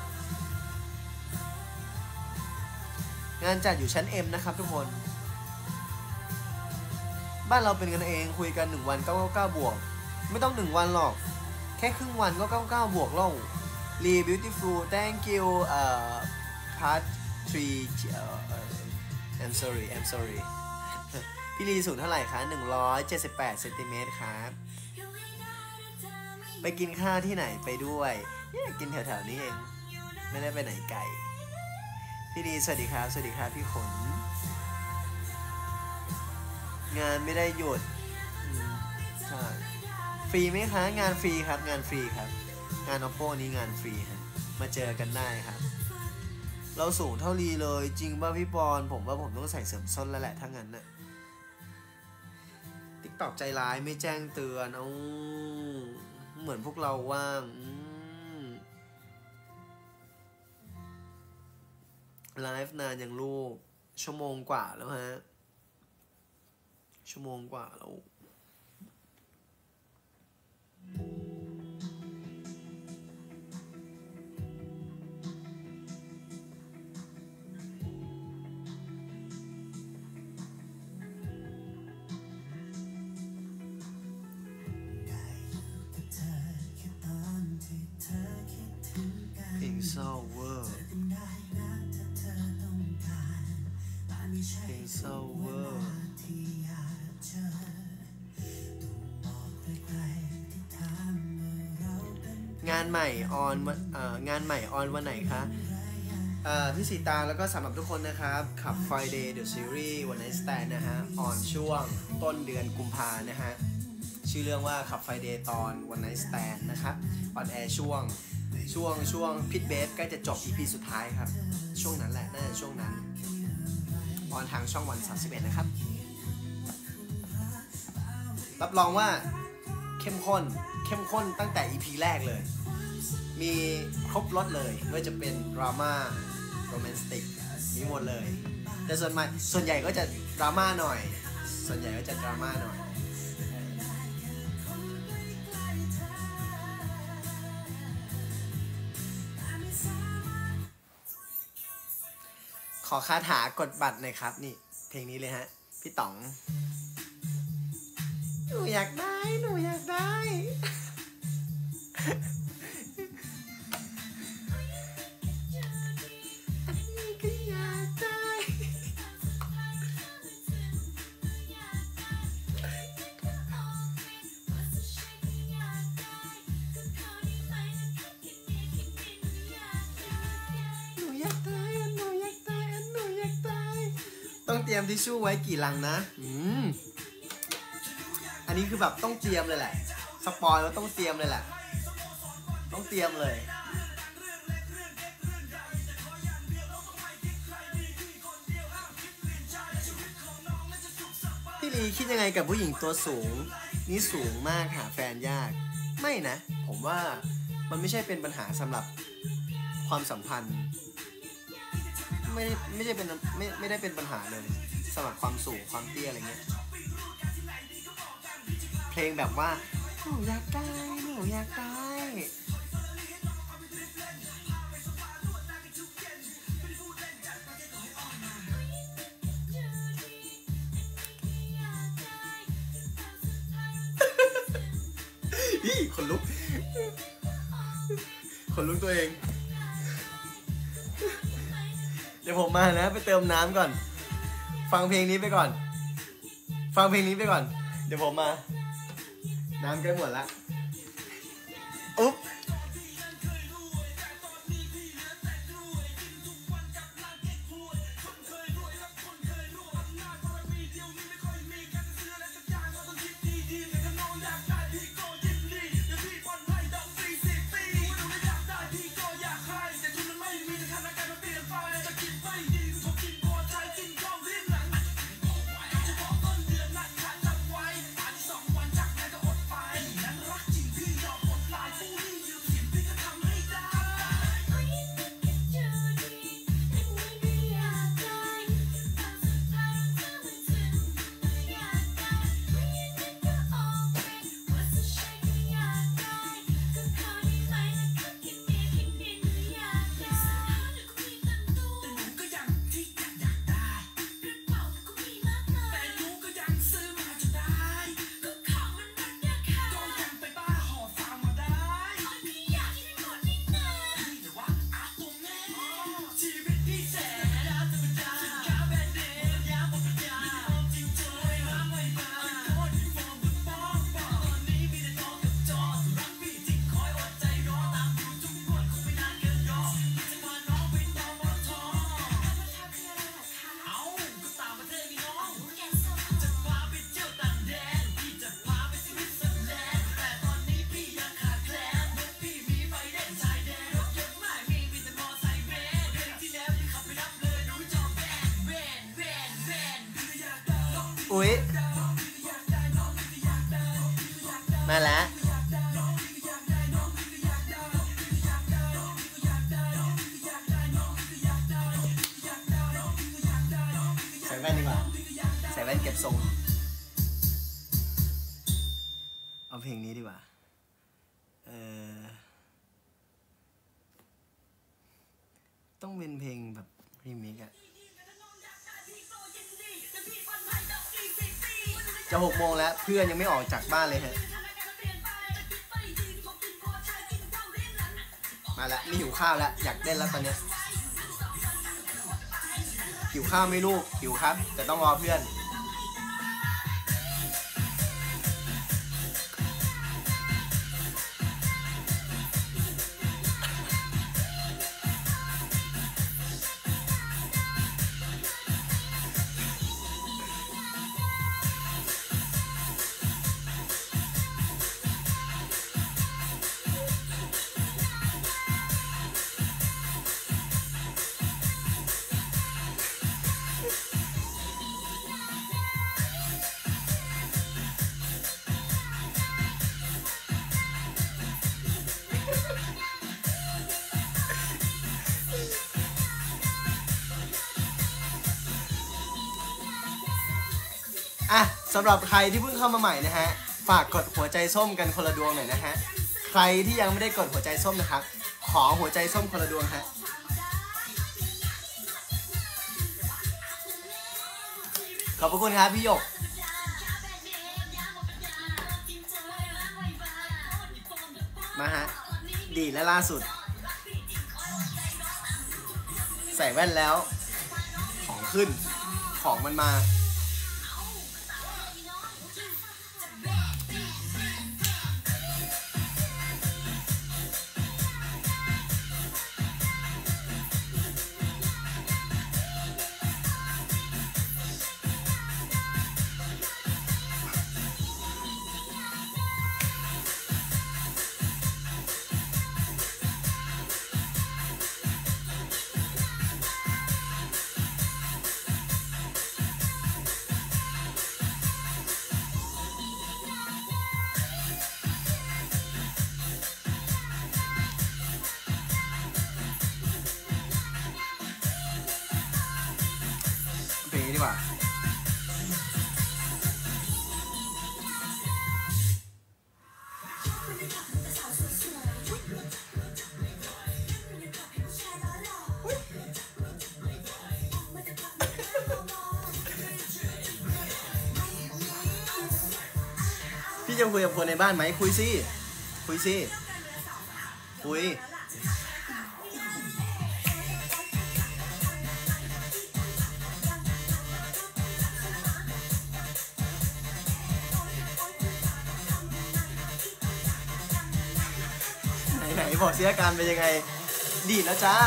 งานจัดอยู่ชั้น M นะครับทุกคนบ้านเราเป็นกันเองคุยกันหนึ่งวันเก้าสิบเก้าบวกไม่ต้องหนึ่งวันหรอกแค่ครึ่งวันก็เก้าสิบเก้าบวกแล้วรี beautiful thank you เอ่อ part three เอ่อ I'm sorry I'm sorry พี่ลีสูงเท่าไหร่คะหนึ่งร้อยเจ็ดสิบแปดเซนติเมตรครับไปกินข้าวที่ไหนไปด้วยกินแถวๆนี้เองไม่ได้ไปไหนไกลพี่ลีสวัสดีครับสวัสดีครับพี่ขนงานไม่ได้หยุดใช่ฟรีไหมคะงานฟรีครับงานฟรีครับงาน Oppo นี้งานฟรีฮะมาเจอกันได้ครับเราสูงเท่าลีเลยจริงป่ะพี่ปอนผมว่าผมต้องใส่เสริมส้นแล้วแหละถ้างั้นน่ะ TikTok ใจร้ายไม่แจ้งเตือนเอาเหมือนพวกเราว่างไลฟ์นานอย่างลูกชั่วโมงกว่าแล้วฮะชั่วโมงกว่าแล้วเพลงเศร้าเวอร์งานใหม่ออนวันเอ่องานใหม่ออนวันไหนคะเอ่อพี่สีตาแล้วก็สำหรับทุกคนนะครับขับ Friday The Series One Night Stand นะฮะออนช่วงต้นเดือนกุมภานะฮะชื่อเรื่องว่าขับ Friday ตอน One Night Stand นะครับออนแอร์ช่วงช่วงช่วงพิทเบฟใกล้จะจบ อี พี สุดท้ายครับช่วงนั้นแหละน่าจะช่วงนั้นออนทางช่องวันสามสิบเอ็ดนะครับรับรองว่าเข้มข้นเข้มข้นตั้งแต่ อี พี แรกเลยมีครบรสเลยไม่ว่าจะเป็นดราม่าโรแมนติกมีหมดเลยแต่ส่วนใหญ่ส่วนใหญ่ก็จะดราม่าหน่อยส่วนใหญ่ก็จะดราม่าหน่อยขอคาถากดบัตรหน่อยครับนี่เพลงนี้เลยฮะพี่ต๋องหนูอยากได้หนูอยากได้อันนี้ก็อยากได้หนูอยากได้อันหนูอยากได้อันหนูอยากได้ต้องเตรียมทิชชู่ไว้กี่ลังนะอืมอันนี้คือแบบต้องเตรียมเลยแหละสปอยแล้วต้องเตรียมเลยแหละต้องเตรียมเลยพี่ลีคิดยังไงกับผู้หญิงตัวสูงนี่สูงมากหาแฟนยากไม่นะผมว่ามันไม่ใช่เป็นปัญหาสำหรับความสัมพันธ์ไม่ได้ไม่ได้เป็นไม่ไม่ได้เป็นปัญหาเลยสำหรับความสูงความเตี้ยอะไรเงี้ยเพลงแบบว่าหนูอยากได้หนูอยากได้ขนลุกขนลุกตัวเองเดี๋ยวผมมานะไปเติมน้ำก่อนฟังเพลงนี้ไปก่อนฟังเพลงนี้ไปก่อนเดี๋ยวผมมาน้ำใกล้หมดละอุ๊บอุ๊ยมาแล้วใส่แว่นดีกว่าใส่แว่นเก็บทรงเอาเพลงนี้ดีกว่าเออต้องเป็นเพลงแบบรีมิกซ์อะจะหกโมงแล้วเพื่อนยังไม่ออกจากบ้านเลยฮะมาแล้วนี่หิวข้าวแล้วอยากเล่นแล้วตอนเนี้ยหิวข้าวไม่ลูกหิวครับแต่ต้องรอเพื่อนอ่ะสำหรับใครที่เพิ่งเข้ามาใหม่นะฮะฝากกดหัวใจส้มกันคนละดวงหน่อยนะฮะใครที่ยังไม่ได้กดหัวใจส้มนะครับขอหัวใจส้มคนละดวงฮะขอบพระคุณครับพี่หยกมาฮะดีและล่าสุดใส่แว่นแล้วของขึ้นของมันมาดีกว่าพี่จะคุยกับคนในบ้านไหมคุยสิคุยสิคุยไหนบอกเสียอาการเป็นยังไงดีแล้วจ้า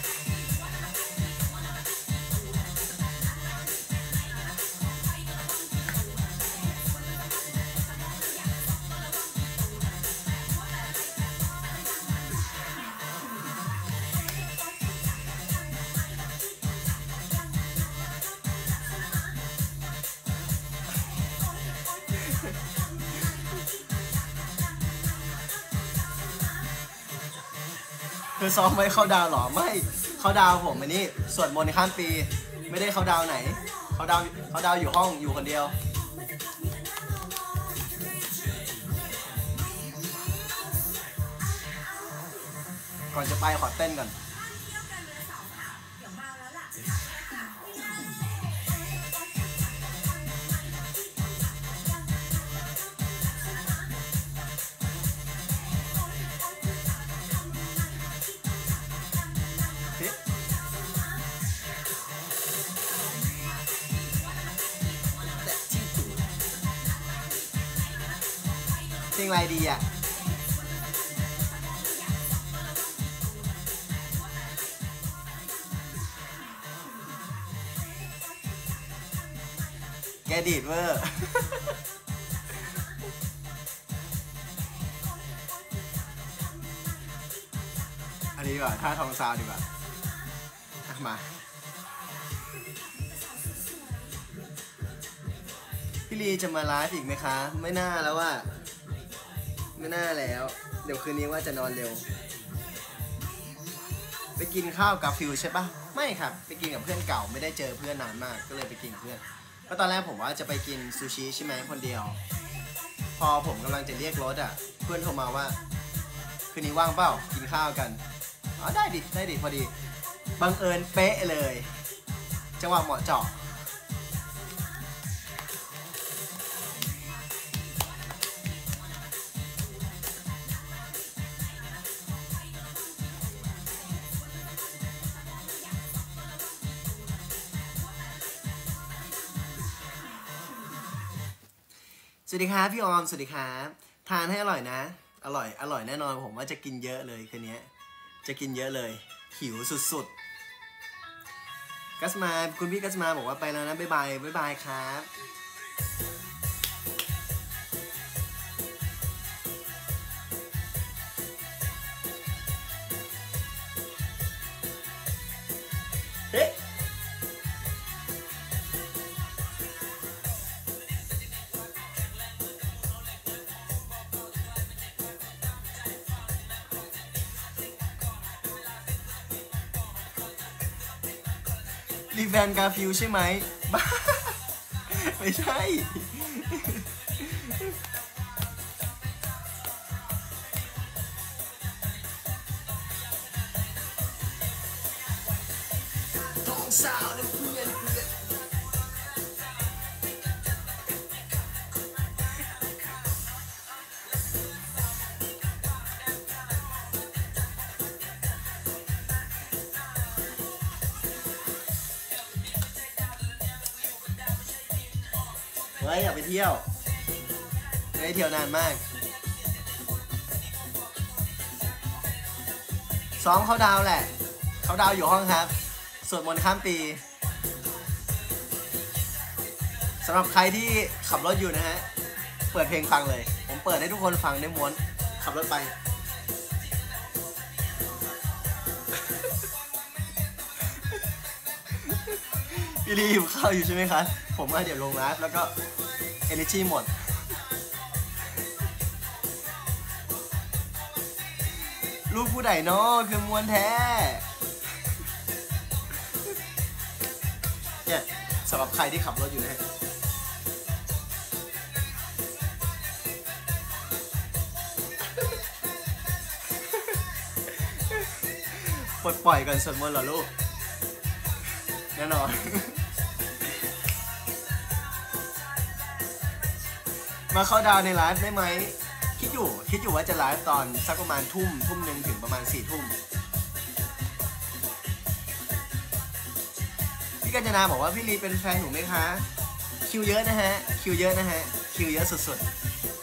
คือซ้อมไว้เขาดาวหรอไม่เขาดาวผมอันนี้สวดมนต์ข้ามปีไม่ได้เขาดาวไหนเขาดาวเขาดาวอยู่ห้องอยู่คนเดียวก่อนจะไปขอเต้นก่อนเพลงอะไรดีอ่ะแกดีดเวอร์อันนี้ดีกว่าท่าทองซาวดีกว่ามาพี่ลีจะมาไลฟ์อีกไหมคะไม่น่าแล้วว่าไม่น่าแล้วเดี๋ยวคืนนี้ว่าจะนอนเร็วไปกินข้าวกับฟิวใช่ปะไม่ครับไปกินกับเพื่อนเก่าไม่ได้เจอเพื่อนนานมากก็เลยไปกินกับเพื่อนก็ตอนแรกผมว่าจะไปกินซูชิใช่ไหมคนเดียวพอผมกำลังจะเรียกรถอ่ะเพื่อนโทรมาว่าคืนนี้ว่างเปล่ากินข้าวกันอ๋อได้ดิได้ดิพอดีบังเอิญเป๊ะเลยจังหวะเหมาะเจาะสวัสดีครับพี่ออมสวัสดีครับทานให้อร่อยนะอร่อยอร่อยแน่นอนผมว่าจะกินเยอะเลยคืนนี้จะกินเยอะเลยหิวสุดๆกัสมาคุณพี่กัสมาบอกว่าไปแล้วนะบ๊ายบายบ๊ายบายครับเฮ้รีแฟนกาฟิวใช่ไหมบ้าไม่ใช่ท้องสาวนะเพื่อนเพื่อนเฮ้ยอยากไปเที่ยวไม่ได้เที่ยวนานมากซ้อมเขาดาวแหละเขาดาวอยู่ห้องครับสวดมนต์ข้ามปีสำหรับใครที่ขับรถอยู่นะฮะเปิดเพลงฟังเลยผมเปิดให้ทุกคนฟังได้ม้วนขับรถไปพี่ลีอยู่ข้าวอยู่ใช่ไหมคะผมว่าเดี๋ยวลงไลฟ์แล้วก็ energy หมดลูกผู้ใดเนาะคือมวนแท้เนี่ยสำหรับใครที่ขับรถอยู่นะฮะปลดปล่อยกันสวดมนต์เหรอลูกแน่นอนมาเข้าดาวในไลฟ์ได้ไหมคิดอยู่คิดอยู่ว่าจะไลฟ์ตอนสักประมาณทุ่มทุ่มหนึ่งถึงประมาณสี่ทุ่มพี่กัญจนาบอกว่าพี่ลีเป็นแฟนหนูไหมคะคิวเยอะนะฮะคิวเยอะนะฮะคิวเยอะสุดๆ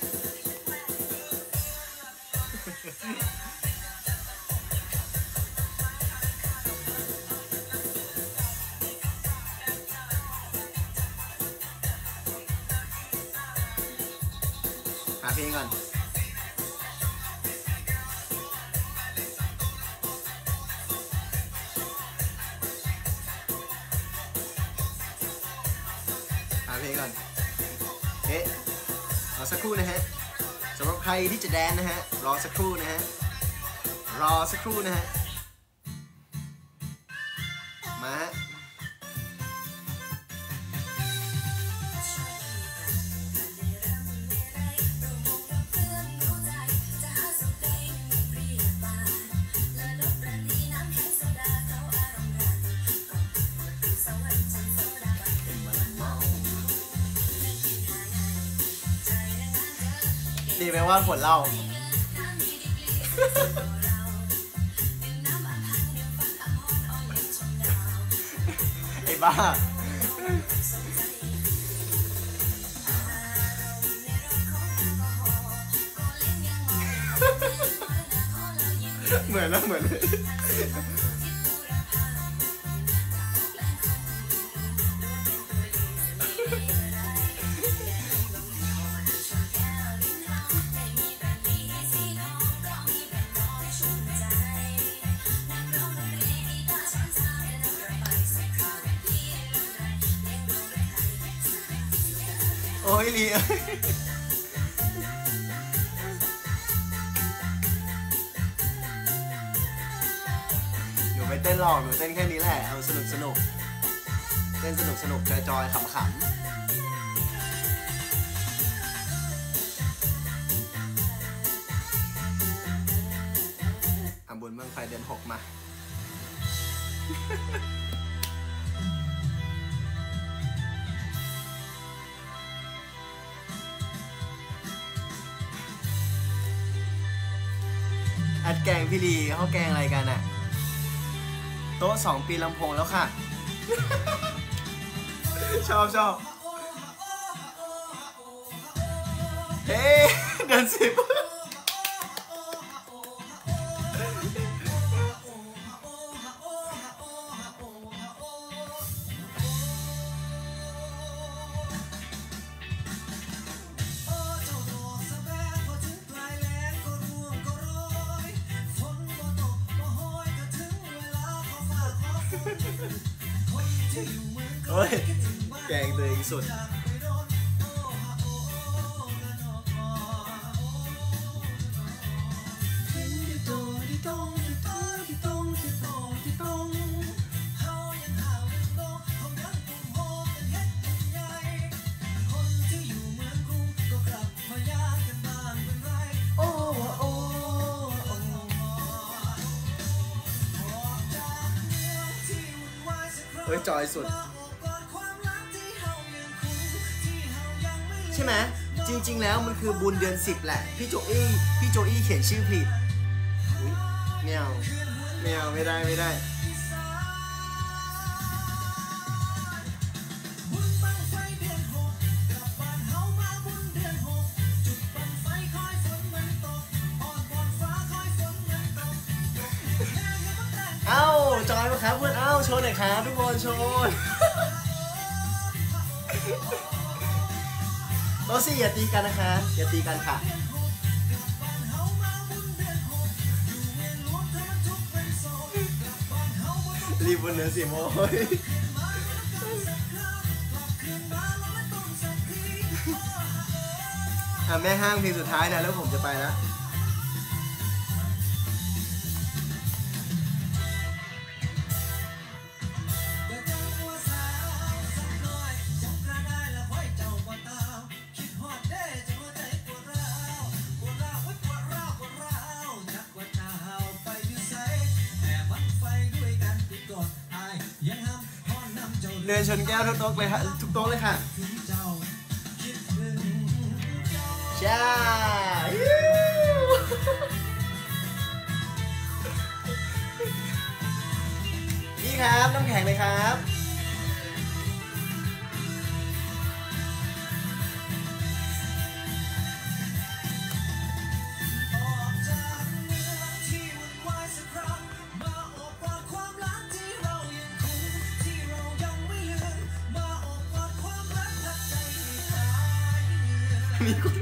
หาเพลงก่อนหาเพลงก่อนเอ๊ะรอสักครู่นะฮะสำหรับใครที่จะแดนนะฮะรอสักครู่นะฮะรอสักครู่นะฮะมาฮะดีไหมว่าผลเล่าไอ้บ้าเหมือนนะเหมือนโอ้ยลีหนูไม่เต้นหรอกหนูเต้นแค่นี้แหละเอาสนุกสนุกเต้นสนุกสนุกจอยจอยขำขำอ่ะบุญเมืองไฟเดือนหกมาอัดแกงพี่ลีเขาแกงอะไรกันอะโต๊ะสองปีลำโพงแล้วค่ะ ชอบชอบเฮ้เดือนสิบเฮ้ยแกงตัวเองสุดเฮ้ยจอยสุดใช่ไหมจริงๆแล้วมันคือบุญเดือนสิบแหละพี่โจอี้พี่โจอี้เขียนชื่อผิดอุ๊ยไม่เอาไม่เอาไม่ได้ไม่ได้เอ้าจอยมาครับเพื่อนเอ้าโชว์หน่อยครับทุกคนโชว์โต๊ะสี่อย่าตีกันนะคะอย่าตีกันค่ะรีบบนเนื้อสิโมยอ่ะแม่ห้างเพลงสุดท้ายนะแล้วผมจะไปแล้วเดินชนแก้วทุกโต๊ะเลยค่ะทุกโต๊ะเลยค่ะใช่นี่ครับน้ำแข็งเลยครับมีคน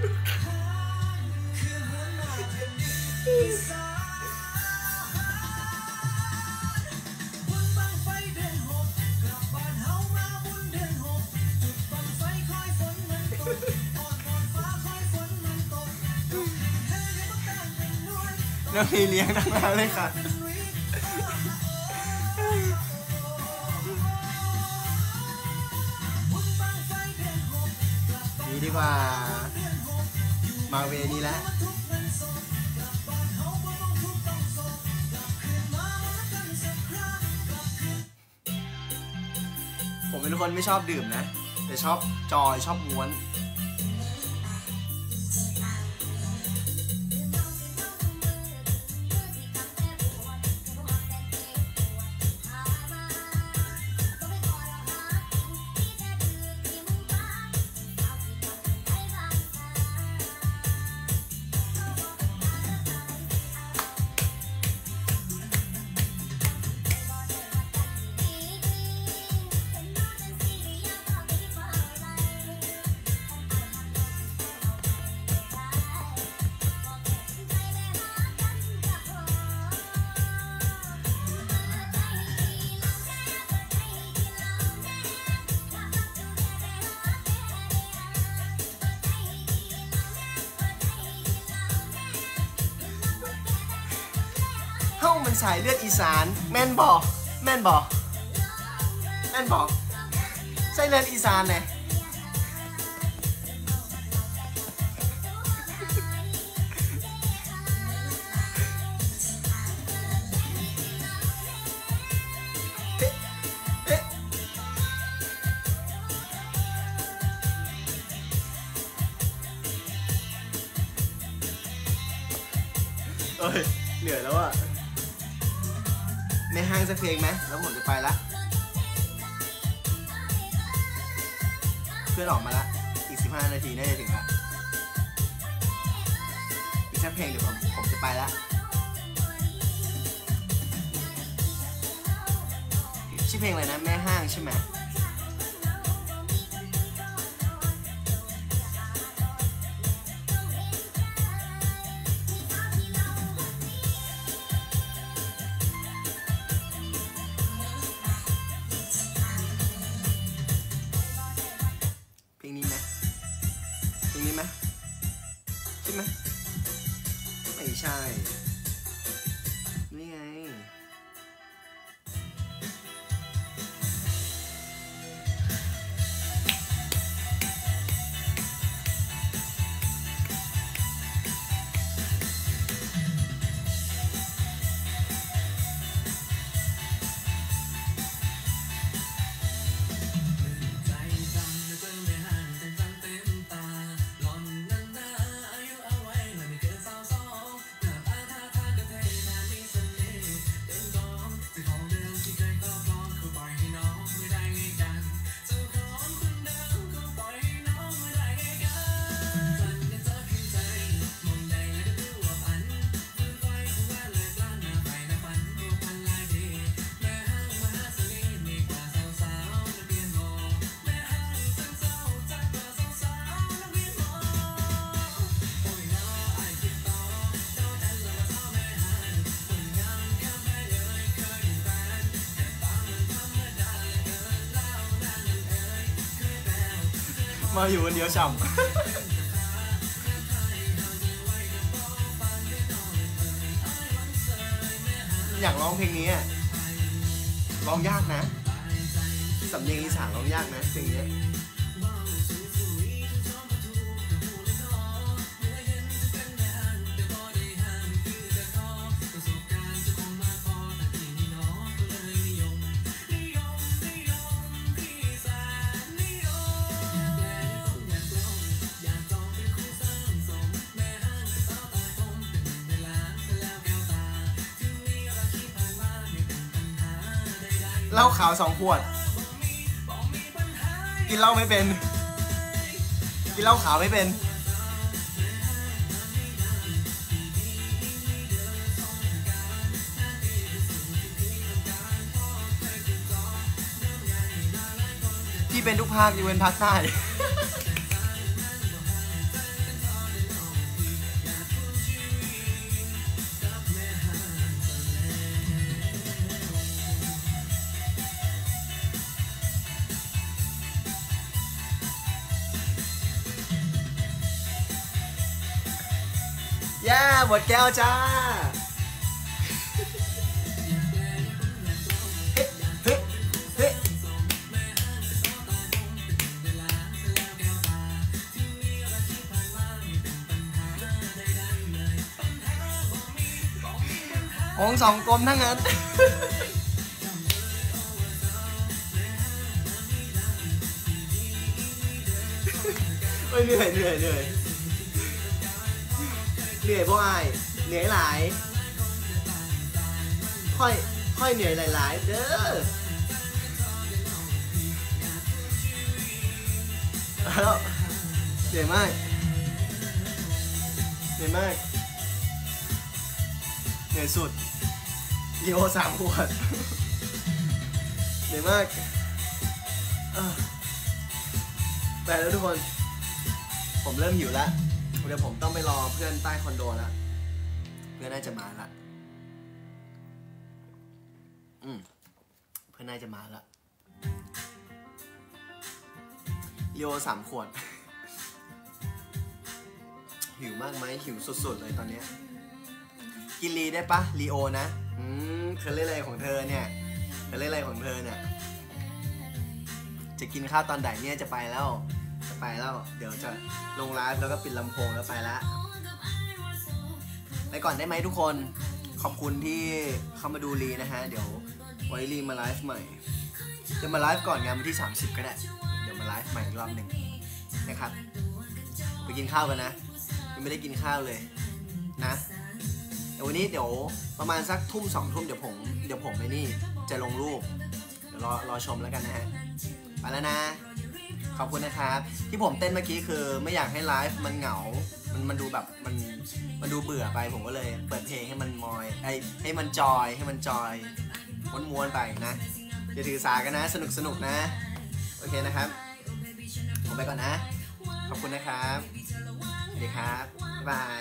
น้องมีเลี้ยงทั้งนั้นเลยค่ะนี่ดีกว่ามาเวนี้แล้วผมเป็นคนไม่ชอบดื่มนะแต่ชอบจอยชอบม้วนเฮ้ามันสายเลือดอีสานแม่นบอกแม่นบอกแม่นบอกใส่เลือดอีสานเลยเอ้ยเหนื่อยแล้วอะในห้างสักเพลงไหมแล้วผมจะไปละเพื่อนออกมาละอีกสิบห้านาทีน่าจะถึงละสักเพลงเดี๋ยวผมผมจะไปละชื่อเพลงอะไรนะแม่ห้างใช่ไหมเพลงนี้ไหมเพลงนี้ไหมใช่ไหมไม่ใช่นี่ไงมาอยู่คนเดียวฉ่ำ อยากร้องเพลงนี้อ่ะร้องยากนะสำเนียงอีสานร้องยากนะเพลงนี้เหล้าขาวสองขวดกินเหล้าไม่เป็นกินเหล้าขาวไม่เป็นที่เป็นทุกภาคยกเว้นภาคใต้ย่าหมดแก้วจ้าเฮ้เฮ้เฮ้ของสองกลมทั้งนั้นเฮ้ยเหนื่อยเหนื่อยเหนื่อยเหนื่อยเพราะอะไรเหนื่อยหลายค่อยค่อยเหนื่อยหลายๆเด้อแล้วเหนื่อยมากเหนื่อยมากเหนื่อยสุดลีโอสามขวดเหนื่อยมากไปแล้วทุกคนผมเริ่มหิวแล้วเดี๋ยวผมต้องไปรอเพื่อนใต้คอนโดแล้วเพื่อนน่าจะมาละอืมเพื่อนน่าจะมาละลีโอสามขวดหิวมากไหมหิวสุดๆเลยตอนนี้กินลีได้ปะลีโอนะอืมเธอเล่นอะไรของเธอเนี่ยเธอเล่นอะไรของเธอเนี่ยจะกินข้าวตอนไหนเนี่ยจะไปแล้วจะไปแล้วเดี๋ยวจะลงไลฟ์แล้วก็ปิดลำโพงแล้วไปละไปก่อนได้ไหมทุกคนขอบคุณที่เข้ามาดูลีนะฮะเดี๋ยวไว้ลีมาไลฟ์ใหม่จะมาไลฟ์ก่อนงานวันที่สามสิบก็ได้เดี๋ยวมาไลฟ์ใหม่อีกรอบหนึ่งนะครับไปกินข้าวกันนะยังไม่ได้กินข้าวเลยนะเดี๋ยววันนี้เดี๋ยวประมาณสักทุ่มสองทุ่มเดี๋ยวผมเดี๋ยวผมไปนี่จะลงรูปเดี๋ยวรอรอชมแล้วกันนะฮะไปแล้วนะขอบคุณนะครับที่ผมเต้นเมื่อกี้คือไม่อยากให้ไลฟ์มันเหงามันมันมันดูแบบมันมันดูเบื่อไปผมก็เลยเปิดเพลงให้มันมอยไอให้มันจอยให้มันจอยม้วนๆไปนะอย่าถือสากันนะสนุกสนุกนะโอเคนะครับผมไปก่อนนะขอบคุณนะครับสวัสดีครับบ๊ายบาย